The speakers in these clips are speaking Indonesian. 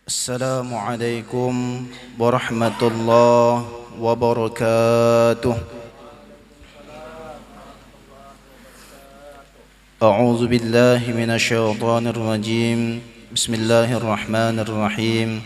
Assalamualaikum warahmatullahi wabarakatuh. A'udzu billahi minasyaitonir rajim. Bismillahirrahmanirrahim.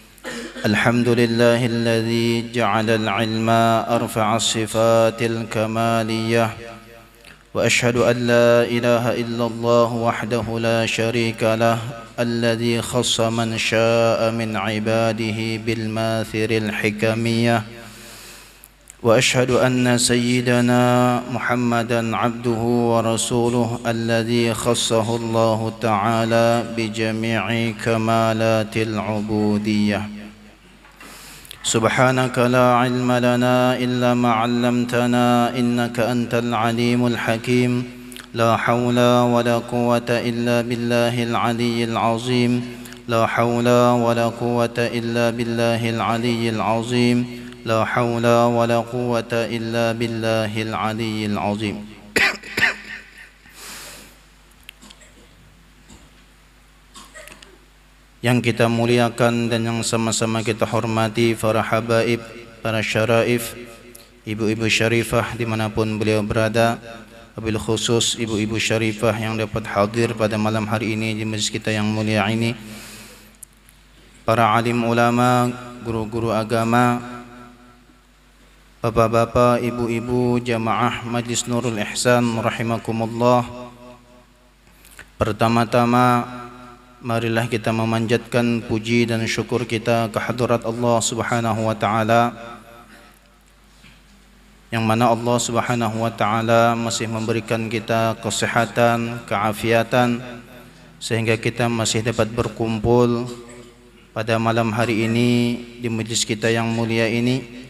Alhamdulillahilladzi ja'ala al-'ilma arfa'as sifatil kamaliyah. وأشهد أن لا إله إلا الله وحده لا شريك له الذي خص من شاء من عباده بالماثر الحكمية وأشهد أن سيدنا محمدا عبده ورسوله الذي خصه الله تعالى بجميع كمالات العبودية سبحانك لا علم لنا إلا ما علمتنا إنك أنت العليم الحكيم لا حول ولا قوة إلا بالله العلي العظيم لا حول ولا قوة إلا بالله العلي العظيم لا حول ولا قوة إلا بالله العلي العظيم. Yang kita muliakan dan yang sama-sama kita hormati para habaib, para syaraif, ibu-ibu syarifah dimanapun beliau berada, wabil khusus ibu-ibu syarifah yang dapat hadir pada malam hari ini di majlis kita yang mulia ini, para alim ulama, guru-guru agama, bapak-bapak, ibu-ibu, jamaah Majlis Nurul Ihsan rahimakumullah. Pertama-tama marilah kita memanjatkan puji dan syukur kita ke hadirat Allah Subhanahu wa taala, yang mana Allah Subhanahu wa taala masih memberikan kita kesehatan, keafiatan, sehingga kita masih dapat berkumpul pada malam hari ini di majlis kita yang mulia ini,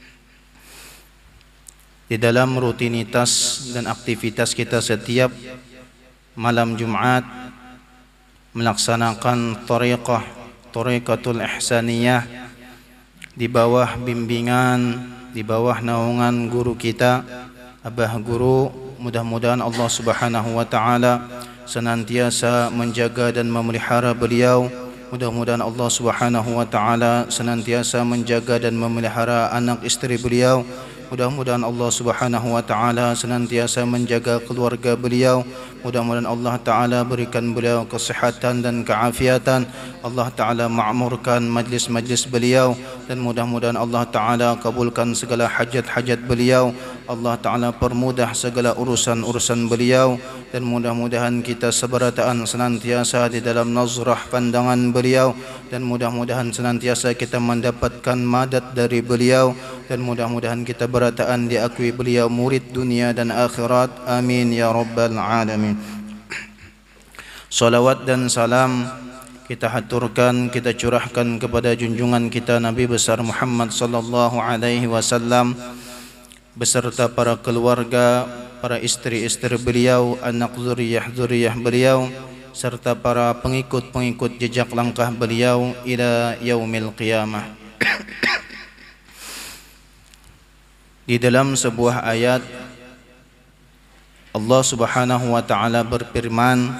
di dalam rutinitas dan aktivitas kita setiap malam Jumat, melaksanakan tariqatul ihsaniyah di bawah bimbingan, di bawah naungan guru kita, Abah Guru. Mudah-mudahan Allah Subhanahu wa taala senantiasa menjaga dan memelihara beliau. Mudah-mudahan Allah Subhanahu wa taala senantiasa menjaga dan memelihara anak istri beliau. Mudah-mudahan Allah Subhanahu wa taala senantiasa menjaga keluarga beliau. Mudah-mudahan Allah taala berikan beliau kesehatan dan keafiatan. Allah taala ma'murkan majlis-majlis beliau, dan mudah-mudahan Allah taala kabulkan segala hajat-hajat beliau. Allah taala permudah segala urusan-urusan beliau, dan mudah-mudahan kita seberataan senantiasa di dalam nazrah pandangan beliau, dan mudah-mudahan senantiasa kita mendapatkan madat dari beliau, dan mudah-mudahan kita berataan diakui beliau murid dunia dan akhirat. Amin ya rabbal alamin. Salawat dan salam kita haturkan, kita curahkan kepada junjungan kita Nabi besar Muhammad sallallahu alaihi wasallam beserta para keluarga, para istri-istri beliau, anak zuriyah-zuriyah beliau, serta para pengikut-pengikut jejak langkah beliau ila yaumil qiyamah. Di dalam sebuah ayat Allah Subhanahu wa taala berfirman,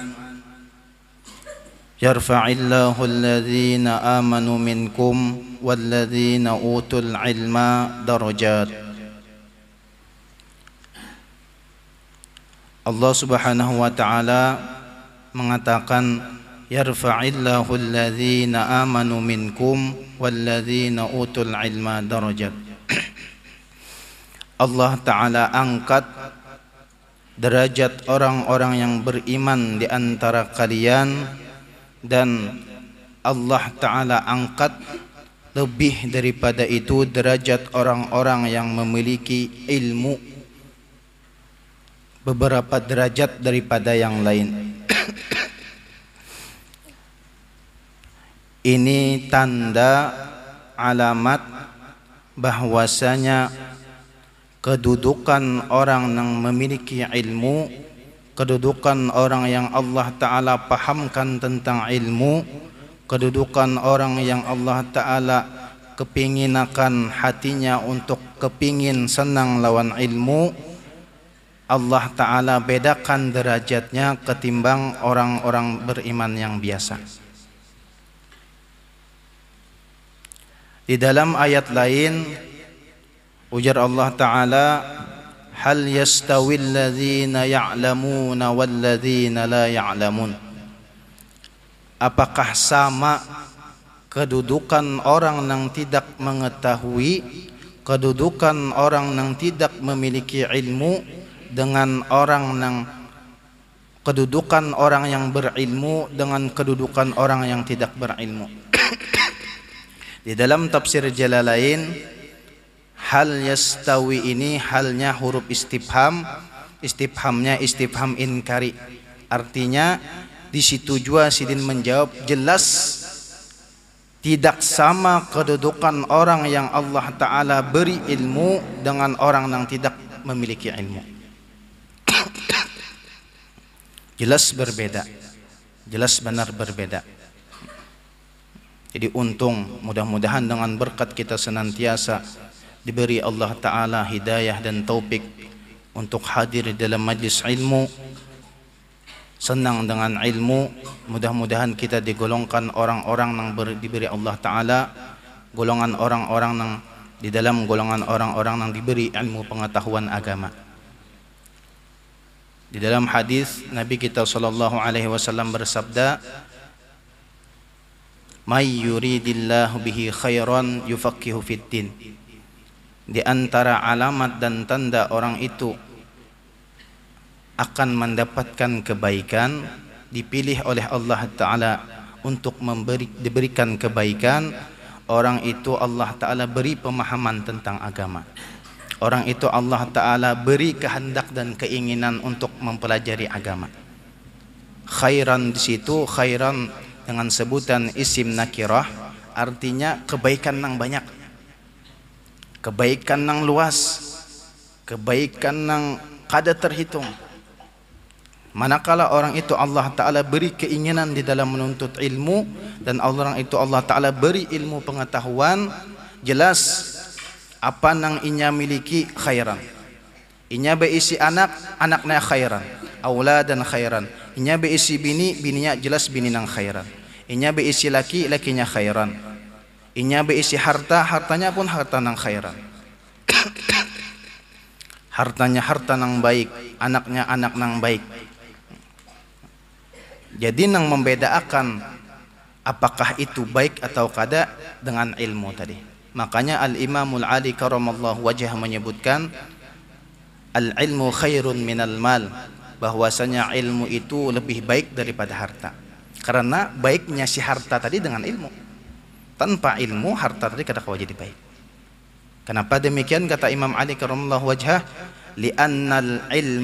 yarfa'illahu alladhina amanu minkum walladhina utul ilma darajat. Allah Subhanahu wa taala mengatakan, yarfa'illahu alladhina amanu minkum walladhina utul ilma darajat. Allah taala angkat derajat orang-orang yang beriman di antara kalian, dan Allah taala angkat lebih daripada itu derajat orang-orang yang memiliki ilmu, beberapa derajat daripada yang lain. Ini tanda alamat bahwasanya kedudukan orang yang memiliki ilmu, kedudukan orang yang Allah Ta'ala pahamkan tentang ilmu, kedudukan orang yang Allah Ta'ala kepinginakan hatinya untuk kepingin senang lawan ilmu, Allah Ta'ala bedakan derajatnya ketimbang orang-orang beriman yang biasa. Di dalam ayat lain ujar Allah Ta'ala, hal yastawil ladzina ya'lamuna wal ladzina la ya'lamun. Apakah sama kedudukan orang yang tidak mengetahui, kedudukan orang yang tidak memiliki ilmu dengan orang yang kedudukan orang yang berilmu dengan kedudukan orang yang tidak berilmu. Di dalam tafsir Jalalain, hal yastawi ini halnya huruf istifham, istifhamnya istifham inkari. Artinya di situ juga Sidin menjawab, jelas tidak sama kedudukan orang yang Allah Ta'ala beri ilmu dengan orang yang tidak memiliki ilmu. Jelas berbeda, jelas benar berbeda. Jadi untung, mudah-mudahan dengan berkat kita senantiasa diberi Allah Ta'ala hidayah dan taufik untuk hadir dalam majlis ilmu, senang dengan ilmu. Mudah-mudahan kita digolongkan orang-orang yang diberi Allah Ta'ala, golongan orang-orang yang di dalam golongan orang-orang yang diberi ilmu pengetahuan agama. Di dalam hadis Nabi kita sallallahu alaihi wasallam bersabda, may yuridillahu bihi khairan yufaqihu fiddin. Di antara alamat dan tanda orang itu akan mendapatkan kebaikan, dipilih oleh Allah Ta'ala untuk diberikan kebaikan, orang itu Allah Ta'ala beri pemahaman tentang agama. Orang itu Allah Ta'ala beri kehendak dan keinginan untuk mempelajari agama. Khairan di situ, khairan dengan sebutan isim nakirah, artinya kebaikan yang banyak, kebaikan yang luas, kebaikan yang kada terhitung. Manakala orang itu Allah Ta'ala beri keinginan di dalam menuntut ilmu, dan orang itu Allah Ta'ala beri ilmu pengetahuan, jelas apa yang inya miliki khairan. Inya beisi anak, anaknya khairan, auladan khairan. Inya beisi bini, bininya jelas bini nang khairan. Inya beisi laki, lakinya khairan. Inya beisi harta, hartanya pun harta nang khairan. Hartanya harta nang baik, anaknya anak nang baik. Jadi nang membedakan apakah itu baik atau kada dengan ilmu tadi. Makanya Al-Imamul Ali karamallahu wajhah menyebutkan, al-ilmu khairun minal mal, bahwasanya ilmu itu lebih baik daripada harta. Karena baiknya si harta tadi dengan ilmu. Tanpa ilmu harta tadi kada kawa jadi baik. Kenapa demikian? Kata Imam Ali karamallahu wajhah, li'annal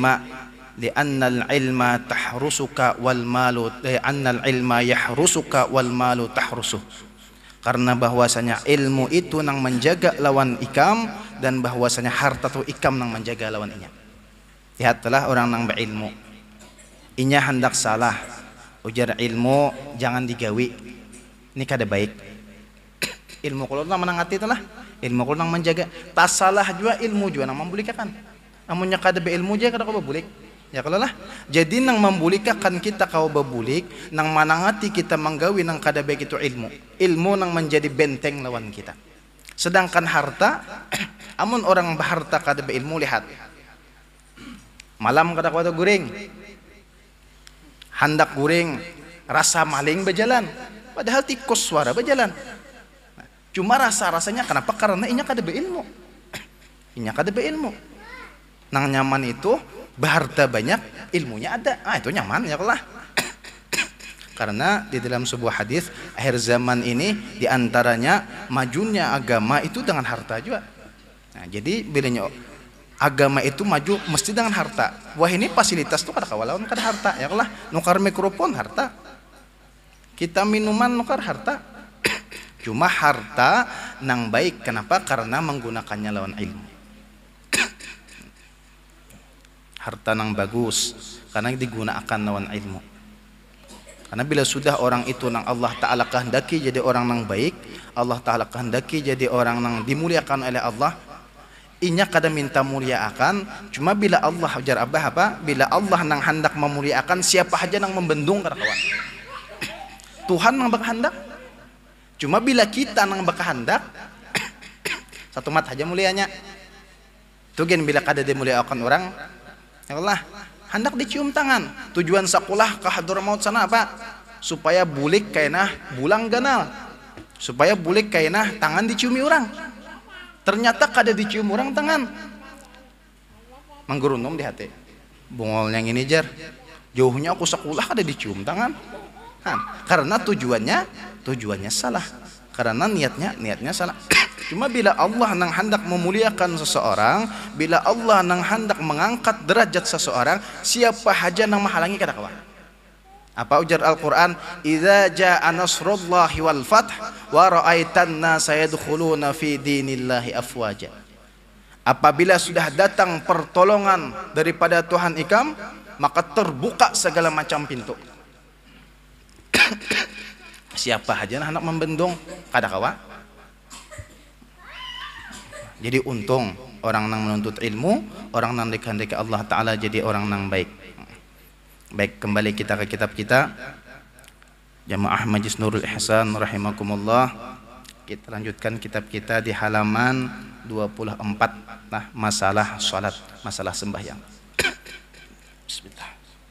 ilma tahrusuka wal malu, li'annal ilma yahrusuka wal malu tahrusuh. Karena bahwasanya ilmu itu nang menjaga lawan ikam, dan bahwasanya harta tu ikam nang menjaga lawan inya. Lihatlah orang nang berilmu, inya hendak salah, ujar ilmu jangan digawi, ini kada baik. Ilmu kalau nang menangati itulah, ilmu kalau nang menjaga, tak salah juga ilmu juga nang membulikakan. Amunnya kada beilmu je kada kau bebulik. Ya kalau lah, jadi nang membulikakan kita kau bebulik, nang manangati kita menggawi nang kada baik itu ilmu. Ilmu nang menjadi benteng lawan kita. Sedangkan harta, amun orang berharta kada beilmu, lihat. Malam kada kuat guring, hendak guring, rasa maling berjalan, padahal tikus suara berjalan. Cuma rasanya kenapa? Karena inya kada beilmu. Inya kada beilmu. Nang nyaman itu berharta banyak, ilmunya ada. Itu nyaman ya Allah. Karena di dalam sebuah hadis akhir zaman ini diantaranya majunya agama itu dengan harta juga. Nah, jadi bilanya agama itu maju mesti dengan harta. Wah ini fasilitas tuh kada kawalawan kada harta ya Allah. Nukar mikrofon harta. Kita minuman nukar harta. Cuma harta nang baik. Kenapa? Karena menggunakannya lawan ilmu. Harta nang bagus karena digunakan lawan ilmu. Karena bila sudah orang itu nang Allah Ta'ala kehendaki jadi orang nang baik, Allah Ta'ala kehendaki jadi orang nang dimuliakan oleh Allah, inya kada minta mulia akan. Cuma bila Allah ujar apa? Bila Allah nang hendak memuliakan, siapa aja nang membendung kada kawan. Tuhan nang berkehendak. Cuma bila kita nang berkehendak, Satu mat aja mulianya. Tugen bila kada dimuliakan orang, ya Allah, hendak dicium tangan. Tujuan sakulah ke Hadramaut sana apa? Supaya bulik kainah bulang ganal. Supaya bulik kainah tangan diciumi orang. Ternyata kada dicium orang tangan. Manggerundum di hati. Bungol yang ini jar. Jauhnya aku sakulah kada dicium tangan. Karena tujuannya salah. Karena niatnya salah. Cuma bila Allah nang hendak memuliakan seseorang, bila Allah nang hendak mengangkat derajat seseorang, siapa haja nang menghalangi kada kawan. Apa ujar Al-Qur'an? Idza jaa nasrullahi wal fath wa ra'aitan nasa yadkhuluna fi dinillahi afwaja. Apabila sudah datang pertolongan daripada Tuhan ikam, maka terbuka segala macam pintu. Siapa aja anak membendung kada kawa. Jadi untung orang nang menuntut ilmu, orang nang dikehendaki Allah Ta'ala jadi orang nang baik. Baik, kembali kita ke kitab kita, Jamaah Majlis Nurul Ihsan rahimakumullah. Kita lanjutkan kitab kita di halaman 24. Nah, masalah salat, masalah sembahyang. Bismillah.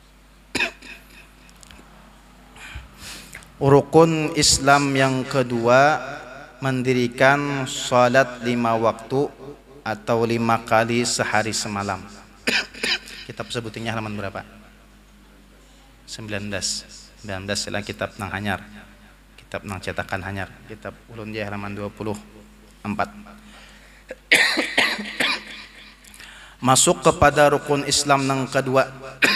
Rukun Islam yang kedua, mendirikan salat 5 waktu atau 5 kali sehari semalam. Kitab sebutingnya halaman berapa? 19 sila kitab nang hanyar. Kitab nang cetakan hanyar. Kitab ulun dia halaman 24. Masuk kepada rukun Islam yang kedua,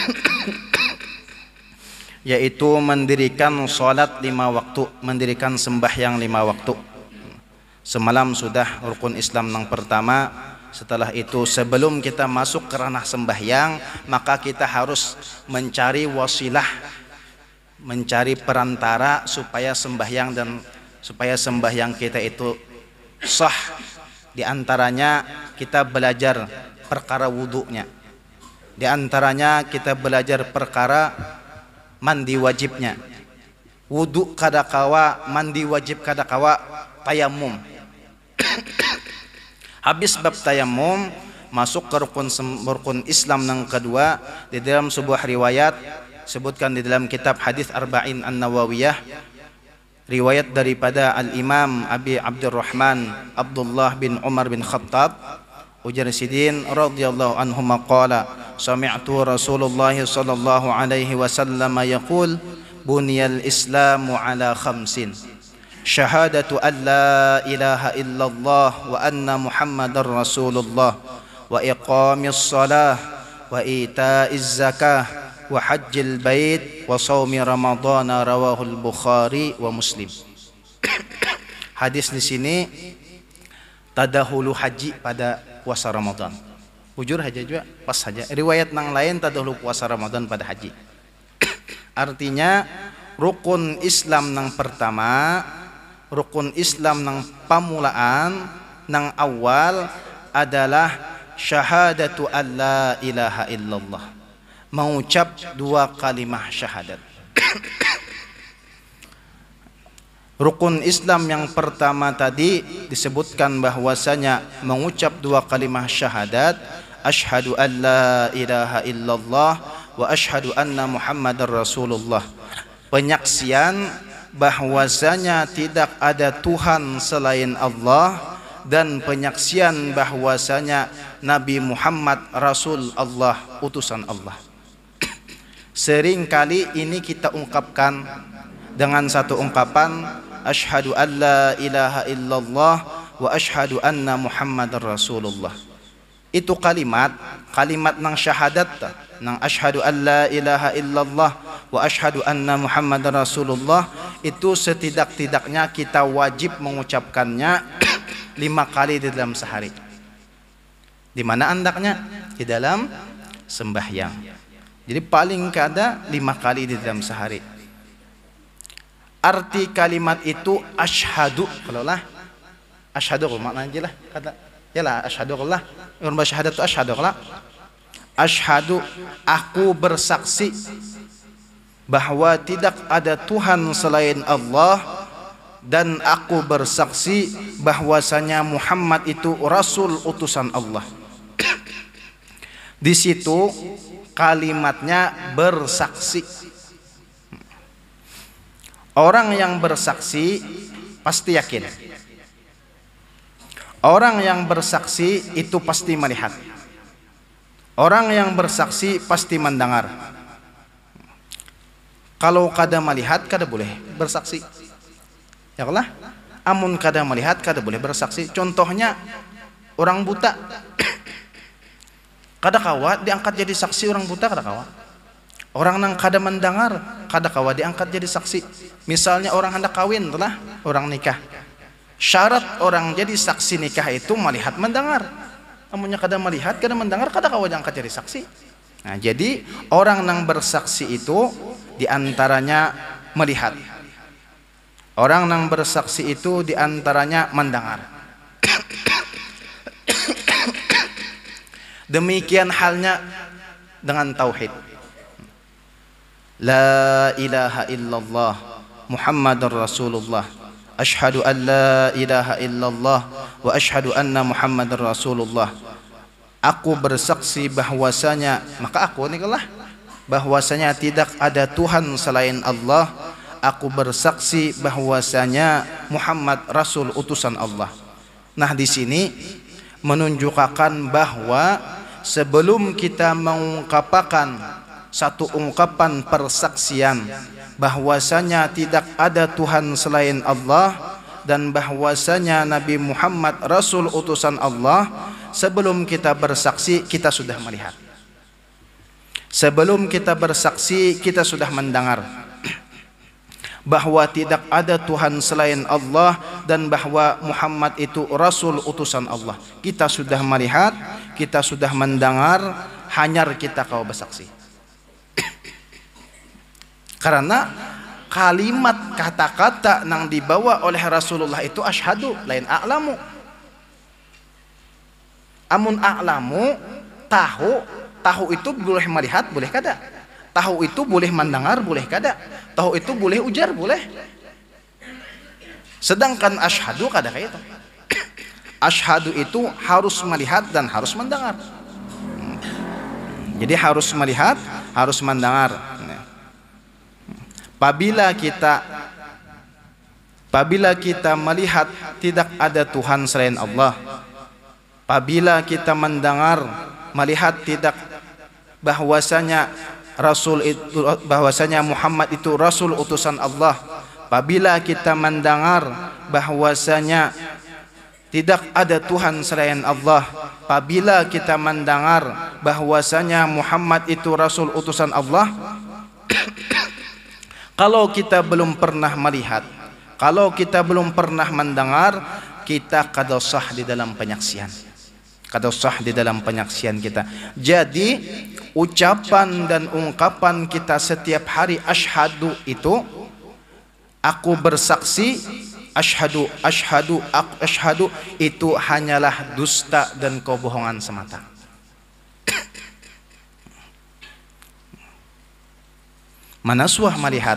yaitu mendirikan salat 5 waktu, mendirikan sembahyang 5 waktu. Semalam sudah rukun Islam yang pertama. Setelah itu, sebelum kita masuk ke ranah sembahyang, maka kita harus mencari wasilah, mencari perantara supaya sembahyang kita itu sah. Di antaranya kita belajar perkara wudunya. Di antaranya kita belajar perkara mandi wajibnya. Wudu kada kawa, mandi wajib kada kawa, tayamum. Habis bab tayamum, masuk ke rukun Islam yang kedua. Di dalam sebuah riwayat sebutkan di dalam kitab hadis Arba'in An-Nawawiyah, riwayat daripada Al-Imam Abi Abdurrahman Abdullah bin Umar bin Khattab, ujar Sidin radhiyallahu anhu maqala sami'tu Rasulullah sallallahu alaihi wasallam yaqul buniyal islamu ala khamsin syahadatu an la ilaha illallah wa anna muhammadar rasulullah wa iqamis salah wa ita'iz zakah wa hajjil bait wa shaumi ramadhana rawahul Bukhari wa Muslim. Hadis di sini tadahulu haji pada puasa Ramadan. Ujur haja juga pas saja. Riwayat nang lain tadahulu puasa Ramadan pada haji. Artinya rukun Islam nang pertama, rukun Islam nang pamulaan nang awal adalah syahadatu alla ilaha illallah, mengucap 2 kalimah syahadat. Rukun Islam yang pertama tadi disebutkan bahwasanya mengucap 2 kalimah syahadat, asyhadu an la ilaha illallah wa asyhadu anna muhammadar rasulullah, penyaksian bahwasanya tidak ada Tuhan selain Allah dan penyaksian bahwasanya Nabi Muhammad Rasul Allah, utusan Allah. Seringkali ini kita ungkapkan dengan satu ungkapan, asyhadu an la ilaha illallah wa asyhadu anna Muhammadar Rasulullah. Itu kalimat nang syahadat, nang asyhadu an la ilaha illallah wa asyhadu anna Muhammadar Rasulullah, itu setidak-tidaknya kita wajib mengucapkannya 5 kali di dalam sehari. Di mana andaknya? Di dalam sembahyang. Jadi paling kada 5 kali di dalam sehari. Arti kalimat itu asyhadu, kalau lah asyhadu maknanya aja lah kata yalah asyhadu Allah, yang bersyahadat itu asyhadu Allah. Asyhadu, aku bersaksi bahwa tidak ada Tuhan selain Allah dan aku bersaksi bahwasanya Muhammad itu rasul utusan Allah. Di situ kalimatnya bersaksi. Orang yang bersaksi pasti yakin. Orang yang bersaksi itu pasti melihat. Orang yang bersaksi pasti mendengar. Kalau kada melihat kada boleh bersaksi. Ya Allah, amun kada melihat kada boleh bersaksi. Contohnya orang buta. Kada kawa diangkat jadi saksi orang buta, kada kawa. Orang nang kada mendengar kada kawa diangkat jadi saksi. Misalnya orang hendak kawin, telah orang nikah. Syarat orang jadi saksi nikah itu melihat mendengar. Amunnya kada melihat kada mendengar kada kawa diangkat jadi saksi. Nah, jadi orang nang bersaksi itu diantaranya melihat. Orang nang bersaksi itu diantaranya mendengar. Demikian halnya dengan tauhid. La ilaha illallah Muhammadur Rasulullah. Ashhadu an la ilaha illallah wa ashhadu anna Muhammadur Rasulullah. Aku bersaksi bahwasanya, maka aku nikalah bahwasanya tidak ada Tuhan selain Allah. Aku bersaksi bahwasanya Muhammad rasul utusan Allah. Nah, di sini menunjukkan bahwa sebelum kita mengungkapkan satu ungkapan persaksian bahwasanya tidak ada Tuhan selain Allah dan bahwasanya Nabi Muhammad rasul utusan Allah, sebelum kita bersaksi kita sudah melihat. Sebelum kita bersaksi kita sudah mendengar bahwa tidak ada Tuhan selain Allah dan bahwa Muhammad itu rasul utusan Allah. Kita sudah melihat, kita sudah mendengar, hanyar kita kau bersaksi. Karena kalimat kata-kata yang dibawa oleh Rasulullah itu asyhadu, lain a'lamu. Amun a'lamu, tahu itu boleh melihat, boleh kada. Tahu itu boleh mendengar, boleh kada. Tahu itu boleh ujar, boleh. Sedangkan asyhadu kada kayak itu. Asyhadu itu harus melihat dan harus mendengar. Jadi harus melihat, harus mendengar. Apabila kita melihat tidak ada Tuhan selain Allah, apabila kita mendengar melihat tidak bahwasanya Rasul itu, bahwasanya Muhammad itu Rasul utusan Allah, apabila kita mendengar bahwasanya tidak ada Tuhan selain Allah, apabila kita mendengar bahwasanya Muhammad itu Rasul utusan Allah, kalau kita belum pernah melihat, kalau kita belum pernah mendengar, kita kada sah di dalam penyaksian. Kada sah di dalam penyaksian kita. Jadi ucapan dan ungkapan kita setiap hari asyhadu itu, aku bersaksi, asyhadu itu hanyalah dusta dan kebohongan semata. Manasuah melihat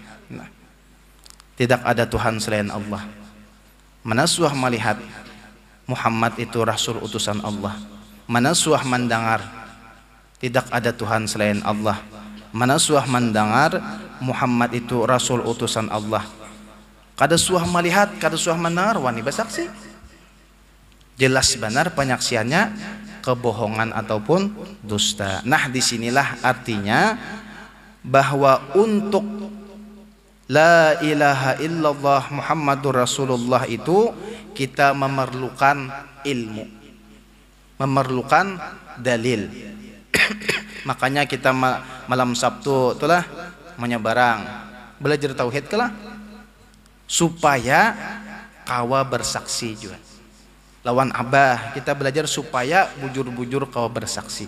tidak ada Tuhan selain Allah. Manasuah melihat Muhammad itu Rasul utusan Allah. Manasuah mendengar tidak ada Tuhan selain Allah. Manasuah mendengar Muhammad itu Rasul utusan Allah. Kada suah melihat, kada suah mendengar, wani bersaksi. Jelas benar penyaksiannya kebohongan ataupun dusta. Nah, disinilah artinya bahwa untuk la ilaha illallah Muhammadur Rasulullah itu kita memerlukan ilmu, memerlukan dalil. Makanya kita malam Sabtu itulah menyebarang belajar tauhid kelah supaya kawa bersaksi juga. Lawan abah kita belajar supaya bujur-bujur kawa bersaksi.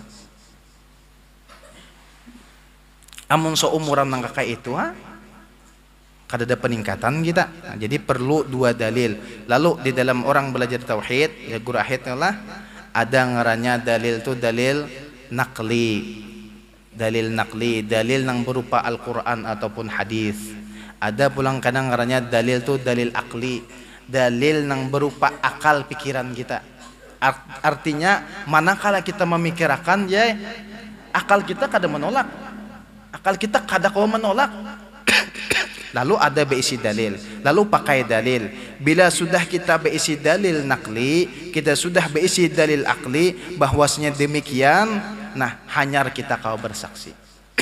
Amun seumuran nang kakak itu kada ada peningkatan kita. Nah, jadi perlu dua dalil. Lalu di dalam orang belajar tauhid, ya guru ahid lah ada ngarannya dalil itu dalil nakli. dalil naqli, dalil yang berupa Al-Quran ataupun hadis. Ada pulang kadang ngarannya dalil tuh dalil akli, dalil yang berupa akal pikiran kita. Artinya manakala kita memikirkan ya akal kita kada menolak, akal kita kada kau menolak. Lalu ada beisi dalil, lalu pakai dalil. Bila sudah kita beisi dalil nakli, kita sudah beisi dalil akli bahwasanya demikian, nah hanyar kita kau bersaksi.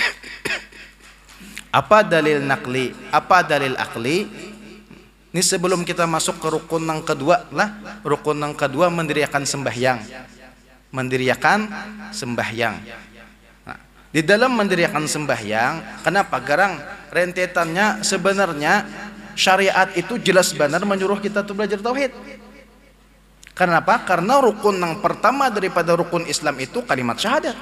Apa dalil nakli, apa dalil akli? Ini sebelum kita masuk ke rukun yang kedua lah. Rukun yang kedua mendirikan sembahyang. Mendirikan sembahyang. Nah, di dalam mendirikan sembahyang, kenapa garang rentetannya sebenarnya syariat itu jelas benar menyuruh kita untuk belajar tauhid. Kenapa? Karena rukun yang pertama daripada rukun Islam itu kalimat syahadat.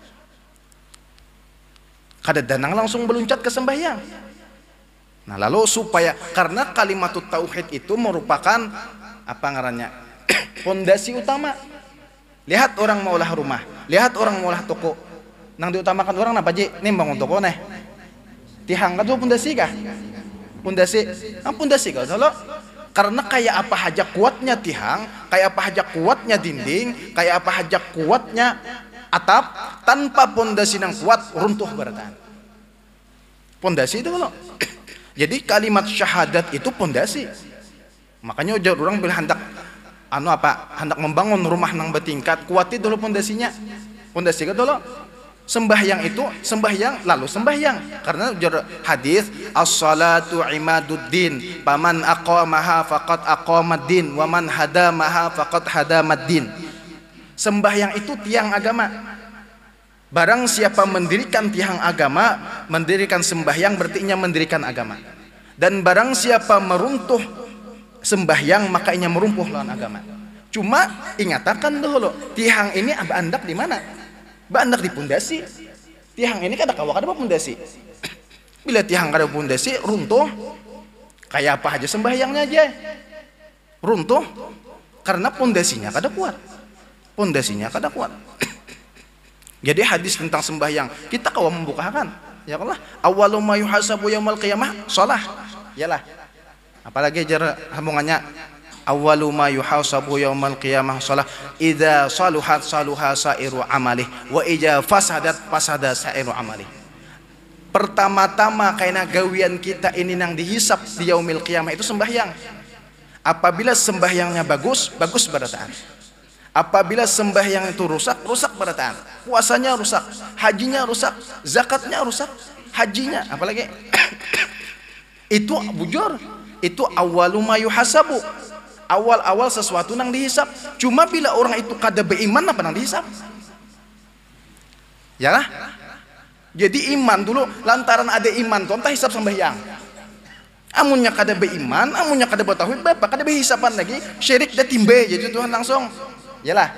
Kada danang langsung meluncat ke sembahyang. Nah lalu supaya karena kalimat tauhid itu merupakan apa ngarannya pondasi utama. Lihat orang maulah rumah, lihat orang maulah toko. Nang diutamakan orang apa ji? Nih bangun toko nih. Tihang kan tuh pondasi kah? Pondasi kah? Solo. Karena kayak apa aja kuatnya tihang, kayak apa aja kuatnya dinding, kayak apa aja kuatnya atap, tanpa pondasi yang kuat runtuh beratan. Pondasi itu kalau. Jadi kalimat syahadat itu pondasi. Makanya ujar orang bila hendak hendak membangun rumah nang bertingkat, kuatin dulu pondasinya. Pondasi kan dulu. Sembahyang itu sembahyang lalu sembahyang. Karena ujar hadis as-salatu imaduddin, paman aqamaha faqad aqamaddin, wa man hadamaha faqad hadamaddin. Sembahyang itu tiang agama. Barang siapa mendirikan tiang agama, mendirikan sembahyang berarti ia mendirikan agama. Dan barang siapa meruntuh sembahyang maka ia merumpuh lawan agama. Cuma ingatakan dulu, tiang ini andak di mana? Andak di pondasi. Tiang ini kada kawa kada pondasi. Bila tiang kada pondasi runtuh, kayak apa aja sembahyangnya aja runtuh karena pondasinya kada kuat. Pondasinya kada kuat. Jadi hadis tentang sembahyang kita kawa membukakan, ya Allah. Awwalu ma yuhasabu yaumal qiyamah shalah. Yalah. Apalagi jar hambungannya awwalu ma yuhasabu yaumal qiyamah shalah. Idza saluhat saluha sairu amalih wa idza fasadat fasada sairu amalih. Pertama-tama kaina gawian kita ini nang dihisap di yaumil qiyamah itu sembahyang. Apabila sembahyangnya bagus, bagus berataan. Apabila sembahyang itu rusak, rusak berataan. Puasanya rusak, hajinya rusak, zakatnya rusak, hajinya apalagi itu bujur. Itu awwalu ma yuhasabu. Awal-awal sesuatu nang dihisap. Cuma bila orang itu kada beriman apa nang dihisap? Ya lah. Jadi iman dulu, lantaran ada iman tuh entah hisap sembahyang. Amunnya kada beriman, amunnya kada bertauhid, bapak kada berhisapan lagi, syirik dah timbe jadi Tuhan langsung. Yalah.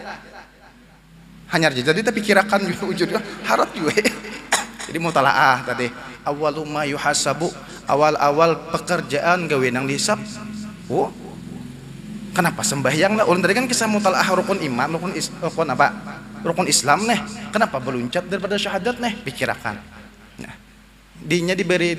Hanyar jadi tapi kirakan wujudnya harap juga. Jadi mutalaah tadi. Awwalu ma yuhasabu, awal-awal pekerjaan gawe nang dihisap. Oh. Kenapa sembahyang lah? Orang tadi kan kisah mutalaah rukun iman, rukun apa? Rukun Islam nih. Kenapa berluncat daripada syahadat nih? Pikirakan. Nah, dinya diberi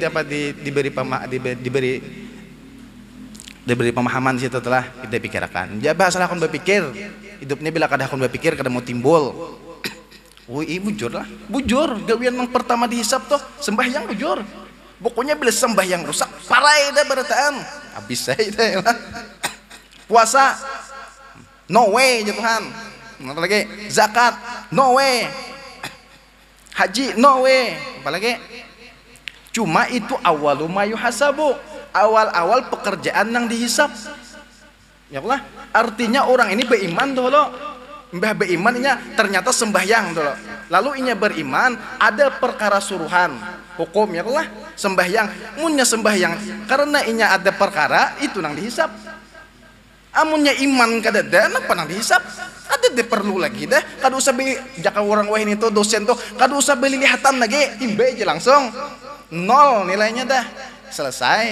pemahaman situ telah kita pikirkan. Jadi bahasa akun berpikir hidupnya bila kada akun berpikir kada mau timbul. Woi bujur lah, bujur. Gawian yang pertama dihisap tuh sembahyang bujur. Pokoknya bila sembahyang rusak, parai dah berataan. Habis saya dah. Puasa, no way ya Tuhan. Apalagi zakat, no way. Haji, no way. Apalagi cuma itu awalu ma yuhasabu. Awal-awal pekerjaan yang dihisap. Ya Allah, artinya orang ini beriman dulu. Mbah berimannya ternyata sembahyang dulu. Lalu inya beriman ada perkara suruhan hukum ya Allah sembahyang. Munnya sembahyang karena inya ada perkara itu nang dihisap. Amunnya iman kada ada napa nang dihisap. Ada de perlu lagi dah. Kada usah beli jaka orang wahin itu dosen tuh. Kada usah beli lihatan lagi. Timbe aja langsung. Nol nilainya dah. Selesai.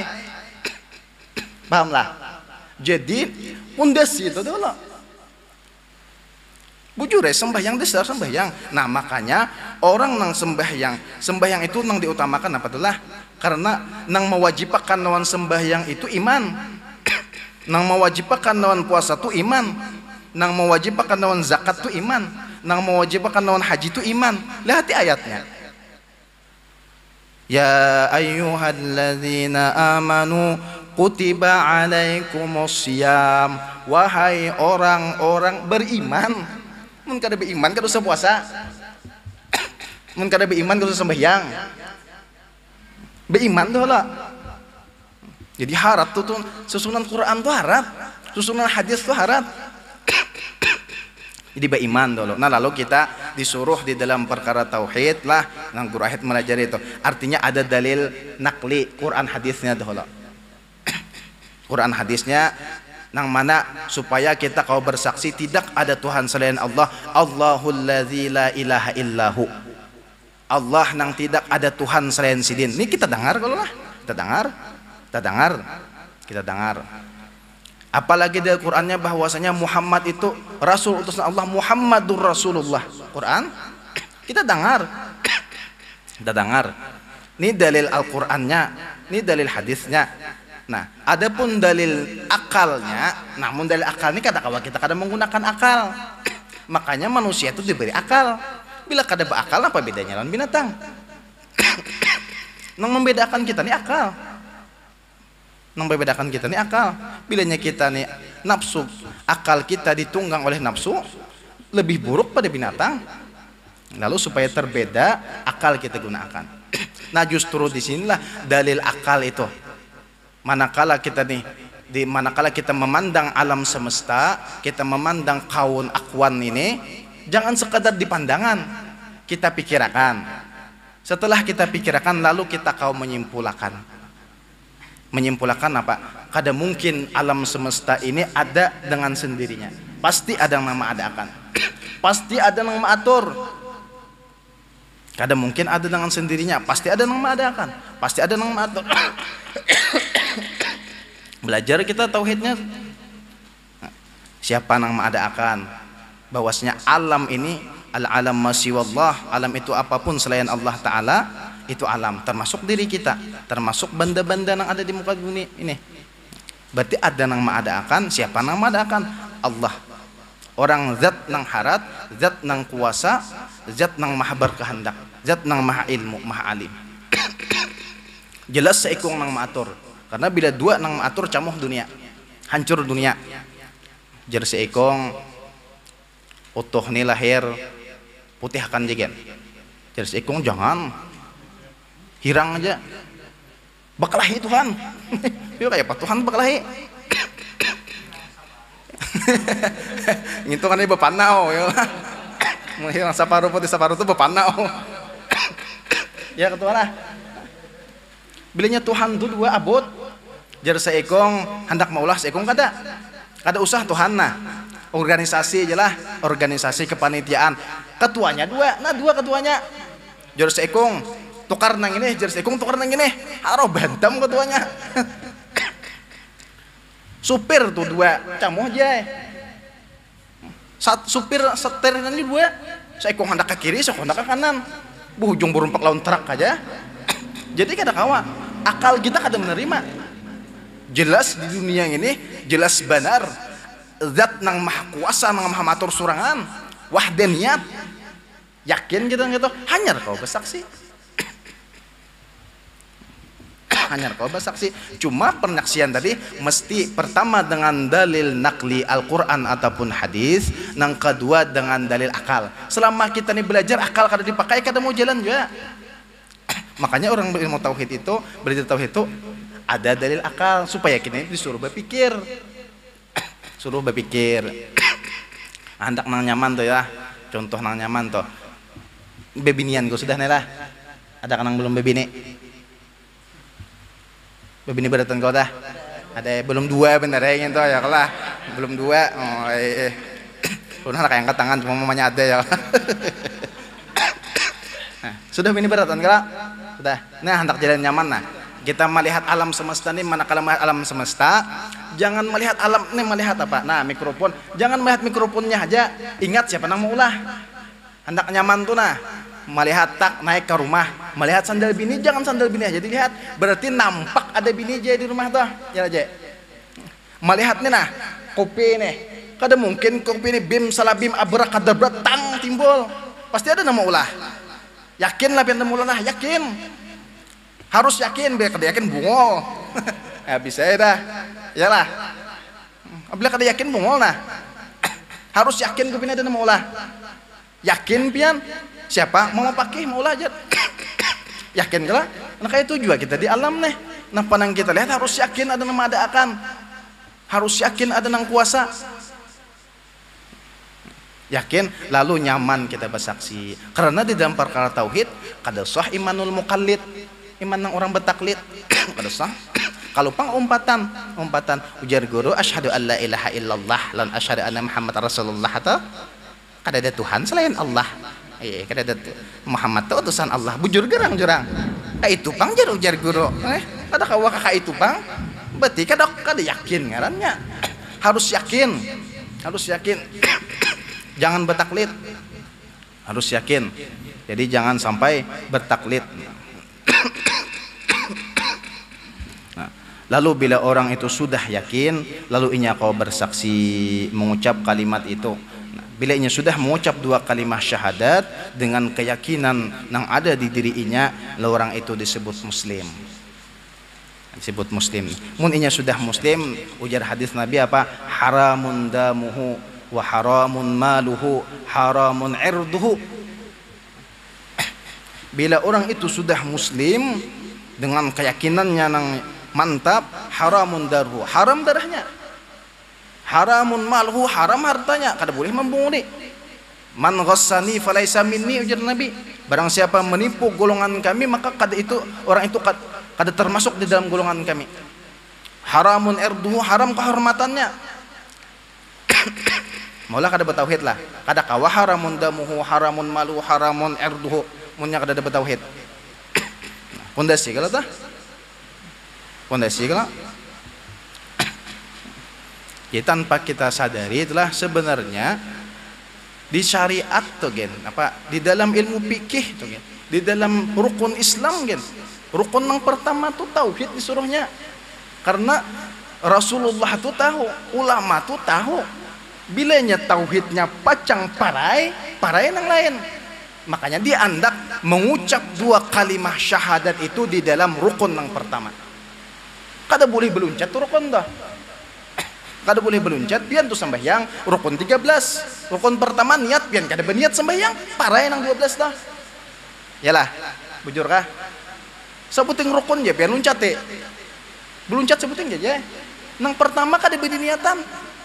Pahamlah. Jadi pondasi itu dulu. Bujur ya sembahyang dasar sembahyang. Nah makanya orang nang sembahyang itu nang diutamakan apa tuh lah? Karena nang mewajibkan lawan sembahyang itu iman. Nang mewajibkan lawan puasa tuh iman. Nang mewajibkan lawan zakat tuh iman. Nang mewajibkan lawan haji tuh iman. Lihat ayatnya. Ya ayyuhalladzina amanu kutiba alaikumusiyam. Wahai orang-orang beriman, mun kada beriman kada usah puasa. Mun kada beriman kada usah sembahyang. Beriman tuh lah. Jadi harat tuh susunan Quran tuh harat, susunan hadis tuh harat. Jadi beriman dulu. Nah lalu kita disuruh di dalam perkara tauhid lah, nang guru ahid melajari itu. Artinya ada dalil nakli Quran hadisnya dulu. Quran hadisnya nang mana supaya kita kau bersaksi tidak ada Tuhan selain Allah. Allahul ladzi la ilaha illahu. Allah nang tidak ada Tuhan selain sidin. Ini kita dengar kalau lah. Kita dengar. Apalagi dari Qur'annya bahwasanya Muhammad itu Rasul utusan Allah, Muhammadur Rasulullah. Quran kita dengar. Ini dalil Al-Qur'annya, ini dalil hadisnya. Nah, adapun dalil akalnya, namun dalil akal ini kata kita kadang menggunakan akal. Makanya manusia itu diberi akal. Bila kada berakal apa bedanya dengan binatang? Nang membedakan kita ini akal. Bilanya kita nih nafsu, akal kita ditunggang oleh nafsu lebih buruk pada binatang. Lalu supaya terbeda akal kita gunakan. Nah justru disinilah dalil akal itu. Manakala kita memandang alam semesta, kita memandang kaun akwan ini, jangan sekadar di pandangan, kita pikirkan. Setelah kita pikirkan lalu kita kau menyimpulkan apa? Kada mungkin alam semesta ini ada dengan sendirinya. Pasti ada yang nama adakan. Pasti ada yang nama atur. Kada mungkin ada dengan sendirinya. Pasti ada yang nama adakan. Pasti ada yang nama atur. Belajar kita tauhidnya. Siapa yang nama adakan? Bahwasanya alam ini al-alam masiwallah. Alam itu apapun selain Allah Ta'ala. Itu alam, termasuk diri kita, termasuk benda-benda yang ada di muka bumi ini. Berarti ada yang mengadakan. Siapa yang mengadakan? Allah. Orang zat nang harat, zat nang kuasa, zat nang maha berkehendak, zat nang maha ilmu, maha alim. Jelas seikung nang maatur. Karena bila dua nang maatur camuh dunia, hancur dunia. Jer seikung utuh ni lahir putih akan jegen. Jer seikung jangan hirang aja. Bakalahi Tuhan. Yuk kayak apa Tuhan bakalahi. Itu kan ini bepanau ya. Menghilang saparu putih saparu itu bepanau. Ya ketua lah. Bilanya Tuhan itu dua abot. Jar seekong hendak maulah seekong kada usah Tuhan nah. Organisasi aja lah, organisasi kepanitiaan. Ketuanya dua, nah dua ketuanya. Jar seekong tukar nang ini, jar seekong tukar nang ini. Haro bantam ketuanya. Supir tuh dua, camuh aja. Supir setir nanti dua. Seekong hendak ke kiri, seekong hendak ke kanan. Bujung berumpak lawan truk aja. Jadi kada kawa, akal kita kada menerima. Jelas di dunia ini, jelas benar zat nang maha kuasa, nang maha matur surangan, wahdaniyat. Yakin kita gitu, hanyar kau bersaksi. Hanyar kau bersaksi. Cuma penyaksian tadi mesti pertama dengan dalil nakli Al-Quran ataupun hadis, nang kedua dengan dalil akal. Selama kita nih belajar akal kada dipakai, kada mau jalan juga. Makanya orang berilmu tauhid itu, belajar tauhid itu ada dalil akal supaya kita disuruh berpikir. Suruh berpikir. Hendak nang nyaman tuh ya. Contoh nang nyaman tuh. Bebinian gue sudah nelah. Ada kan yang belum bebini? Bebini beratan kau dah. Ada belum dua bener ya gitu ya kalah. Belum dua. Oh udah kayak angkat tangan cuma mamanya ada ya. Nah, sudah bini beratan kala? Sudah. Nah hendak jalan nyaman nah. Kita melihat alam semesta ini, manakala melihat alam semesta, jangan melihat alam ini, melihat apa? Nah, mikrofon. Jangan melihat mikrofonnya aja. Ingat siapa nang maulah. Hendak nyaman tuh nah. Melihat tak naik ke rumah, melihat sandal bini, jangan sandal bini aja dilihat. Berarti nampak ada bini aja di rumah tuh. Ya aja. Melihat nih nah, kopi nih. Kada mungkin kopi ini bim salabim abrakadabra tang timbul. Pasti ada nama ulah. Yakinlah pian nama ulah nah, yakin. Harus yakin, biar kada yakin bungol. Ya bisa ya dah. Yalah. Bila kada yakin bungol nah. Harus yakin kopi ini ada nama ulah. Yakin pian. Siapa mau pakai mau ulah aja. Yakin kala? Nah kayak itu juga kita di alam nih. Nah panang kita lihat harus yakin ada nama ada akan. Harus yakin ada nang kuasa. Yakin, lalu nyaman kita bersaksi. Karena di dalam perkara tauhid kada sah imanul muqallid, iman nang orang betaklid. Kada sah. Kalau pang umpatan ujar guru asyhadu alla ilaha illallah lan asyhadu anna muhammad rasulullah atau kada ada Tuhan selain Allah. Kada ada Muhammad itu utusan Allah. Bujur gerang-jurang. Itu pang ujar guru. Kada kawa kakak itu pang. Berarti kada yakin ngarannya. Harus yakin. Jangan bertaklid, harus yakin. Jadi jangan sampai bertaklid. Nah, lalu bila orang itu sudah yakin, lalu inya kau bersaksi mengucap kalimat itu. Nah, bila inya sudah mengucap dua kalimat syahadat dengan keyakinan yang ada di diri inya, lalu orang itu disebut muslim. Disebut muslim. Mun inya sudah muslim, ujar hadis Nabi apa? Haramun damuhu wa haramun maluhu haramun irduhu. Bila orang itu sudah muslim dengan keyakinannya yang mantap, haramun darhu, haram darahnya, haramun maluhu, haram hartanya, kada boleh membunguli. Man ghassani falaisa minni, ujar Nabi, barang siapa menipu golongan kami maka kada itu orang itu kada termasuk di dalam golongan kami. Haramun irduhu, haram kehormatannya. Maulah kada bertauhid lah. Kada kawa haramun damuhu, haramun malu, haramun irduhu. Munnya kada bertauhid. Pondasi kala tah? Pondasi kala? Ya, tanpa kita sadari itulah sebenarnya di syariat tuh gen, apa di dalam ilmu fikih tuh gen, di dalam rukun Islam gen. Rukun yang pertama tuh tauhid disuruhnya. Karena Rasulullah tuh tahu, ulama tuh tahu. Bilanya tauhidnya pacang parai yang lain. Makanya dia hendak mengucap dua kalimat syahadat itu di dalam rukun yang pertama. Kada boleh beluncat tuh rukun dah. Kada boleh beluncat pian tuh sembahyang rukun 13. Rukun pertama niat pian kada berniat sembahyang, parai yang 12 dah. Yalah, bujur kah? Sebuting rukun je pian luncat teh. Beluncat sebuting je. Nang pertama kada bedi niatan.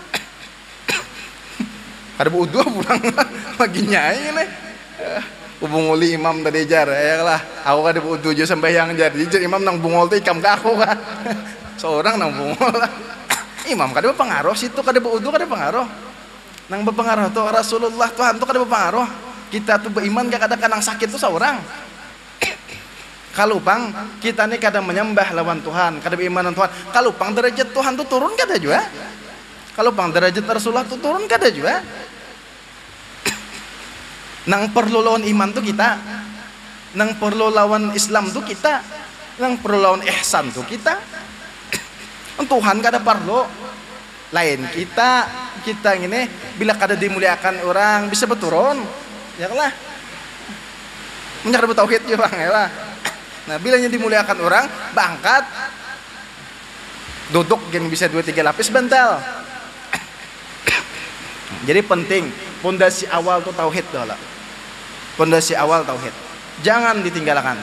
Kada buudu pulang lagi nyai nih. Bungoli imam tadi jar, ya lah. Aku kada buudu je sembahyang jar. Jadi imam nang bungol teh ikam ka aku kan. Seorang nang bungol. Imam kada berpengaruh situ, kada buudu kada pengaruh. Nang berpengaruh tuh Rasulullah Tuhan tuh kada berpengaruh. Kita tuh beriman kada kanang sakit tuh seorang. Kalau pang kita nih kada menyembah lawan Tuhan, kada beriman Tuhan. Kalau pang derajat Tuhan tuh turun kada juga. Kalau pang derajat Rasulullah tuh turun kada juga. Nang perlu lawan iman tuh kita, nang perlu lawan Islam tuh kita, nang perlu lawan ihsan tuh kita. Tuhan kada perlu. Lain kita ini bila kada dimuliakan orang bisa berturun, ya lah. Menyar bertauhid ya bang, ya lah. Nah bilanya dimuliakan orang, bangkat, duduk yang bisa 2-3 lapis bantal. Jadi penting pondasi awal tuh tauhid dah lah. Pondasi awal tauhid. Jangan ditinggalkan.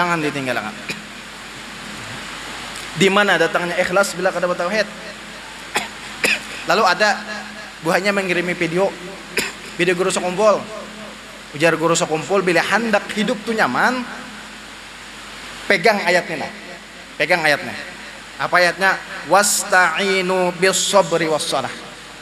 Di mana datangnya ikhlas bila kada bertauhid? Lalu ada buahnya mengirimi video guru sekumpul. Ujar guru sekumpul bila hendak hidup tuh nyaman, pegang ayatnya lah. Pegang ayatnya. Apa ayatnya? Wasta'inu bis-sabri was-shalah.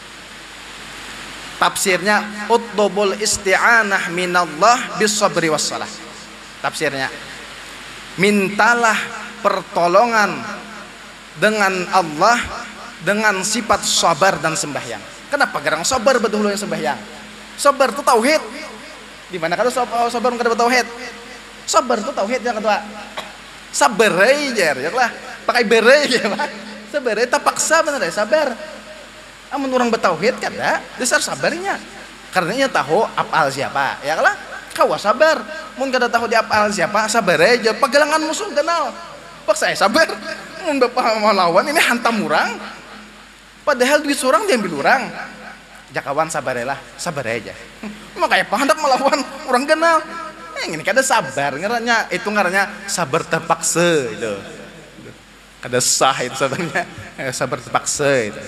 Tafsirnya utlubul isti'anah minallah bis-sabri was-shalah. Tafsirnya mintalah pertolongan dengan Allah dengan sifat sabar dan sembahyang. Kenapa gerang sabar betul yang sembahyang? Sabar itu tauhid. Di mana kalau sabar enggak ada tauhid? Sabar itu tauhid yang kedua. Sabar aja ya lah. Pakai bere ya lah. Sabar itu paksa bener ya sabar. Amun orang bertauhid kan ya, dasar sabarnya. Karenanya tahu apal siapa, ya lah. Kau sabar. Mun kada tahu di apal siapa, sabar aja. Pagelangan musuh kenal. Pak saya sabar. Mun bapak mau lawan ini hantam orang. Padahal duit seorang diambil orang. Jakawan sabar aja. Makanya pak hendak melawan orang kenal. Ini kada sabar, ngarannya sabar terpaksa itu. Kada sah itu sabarnya, sabar terpaksa itu.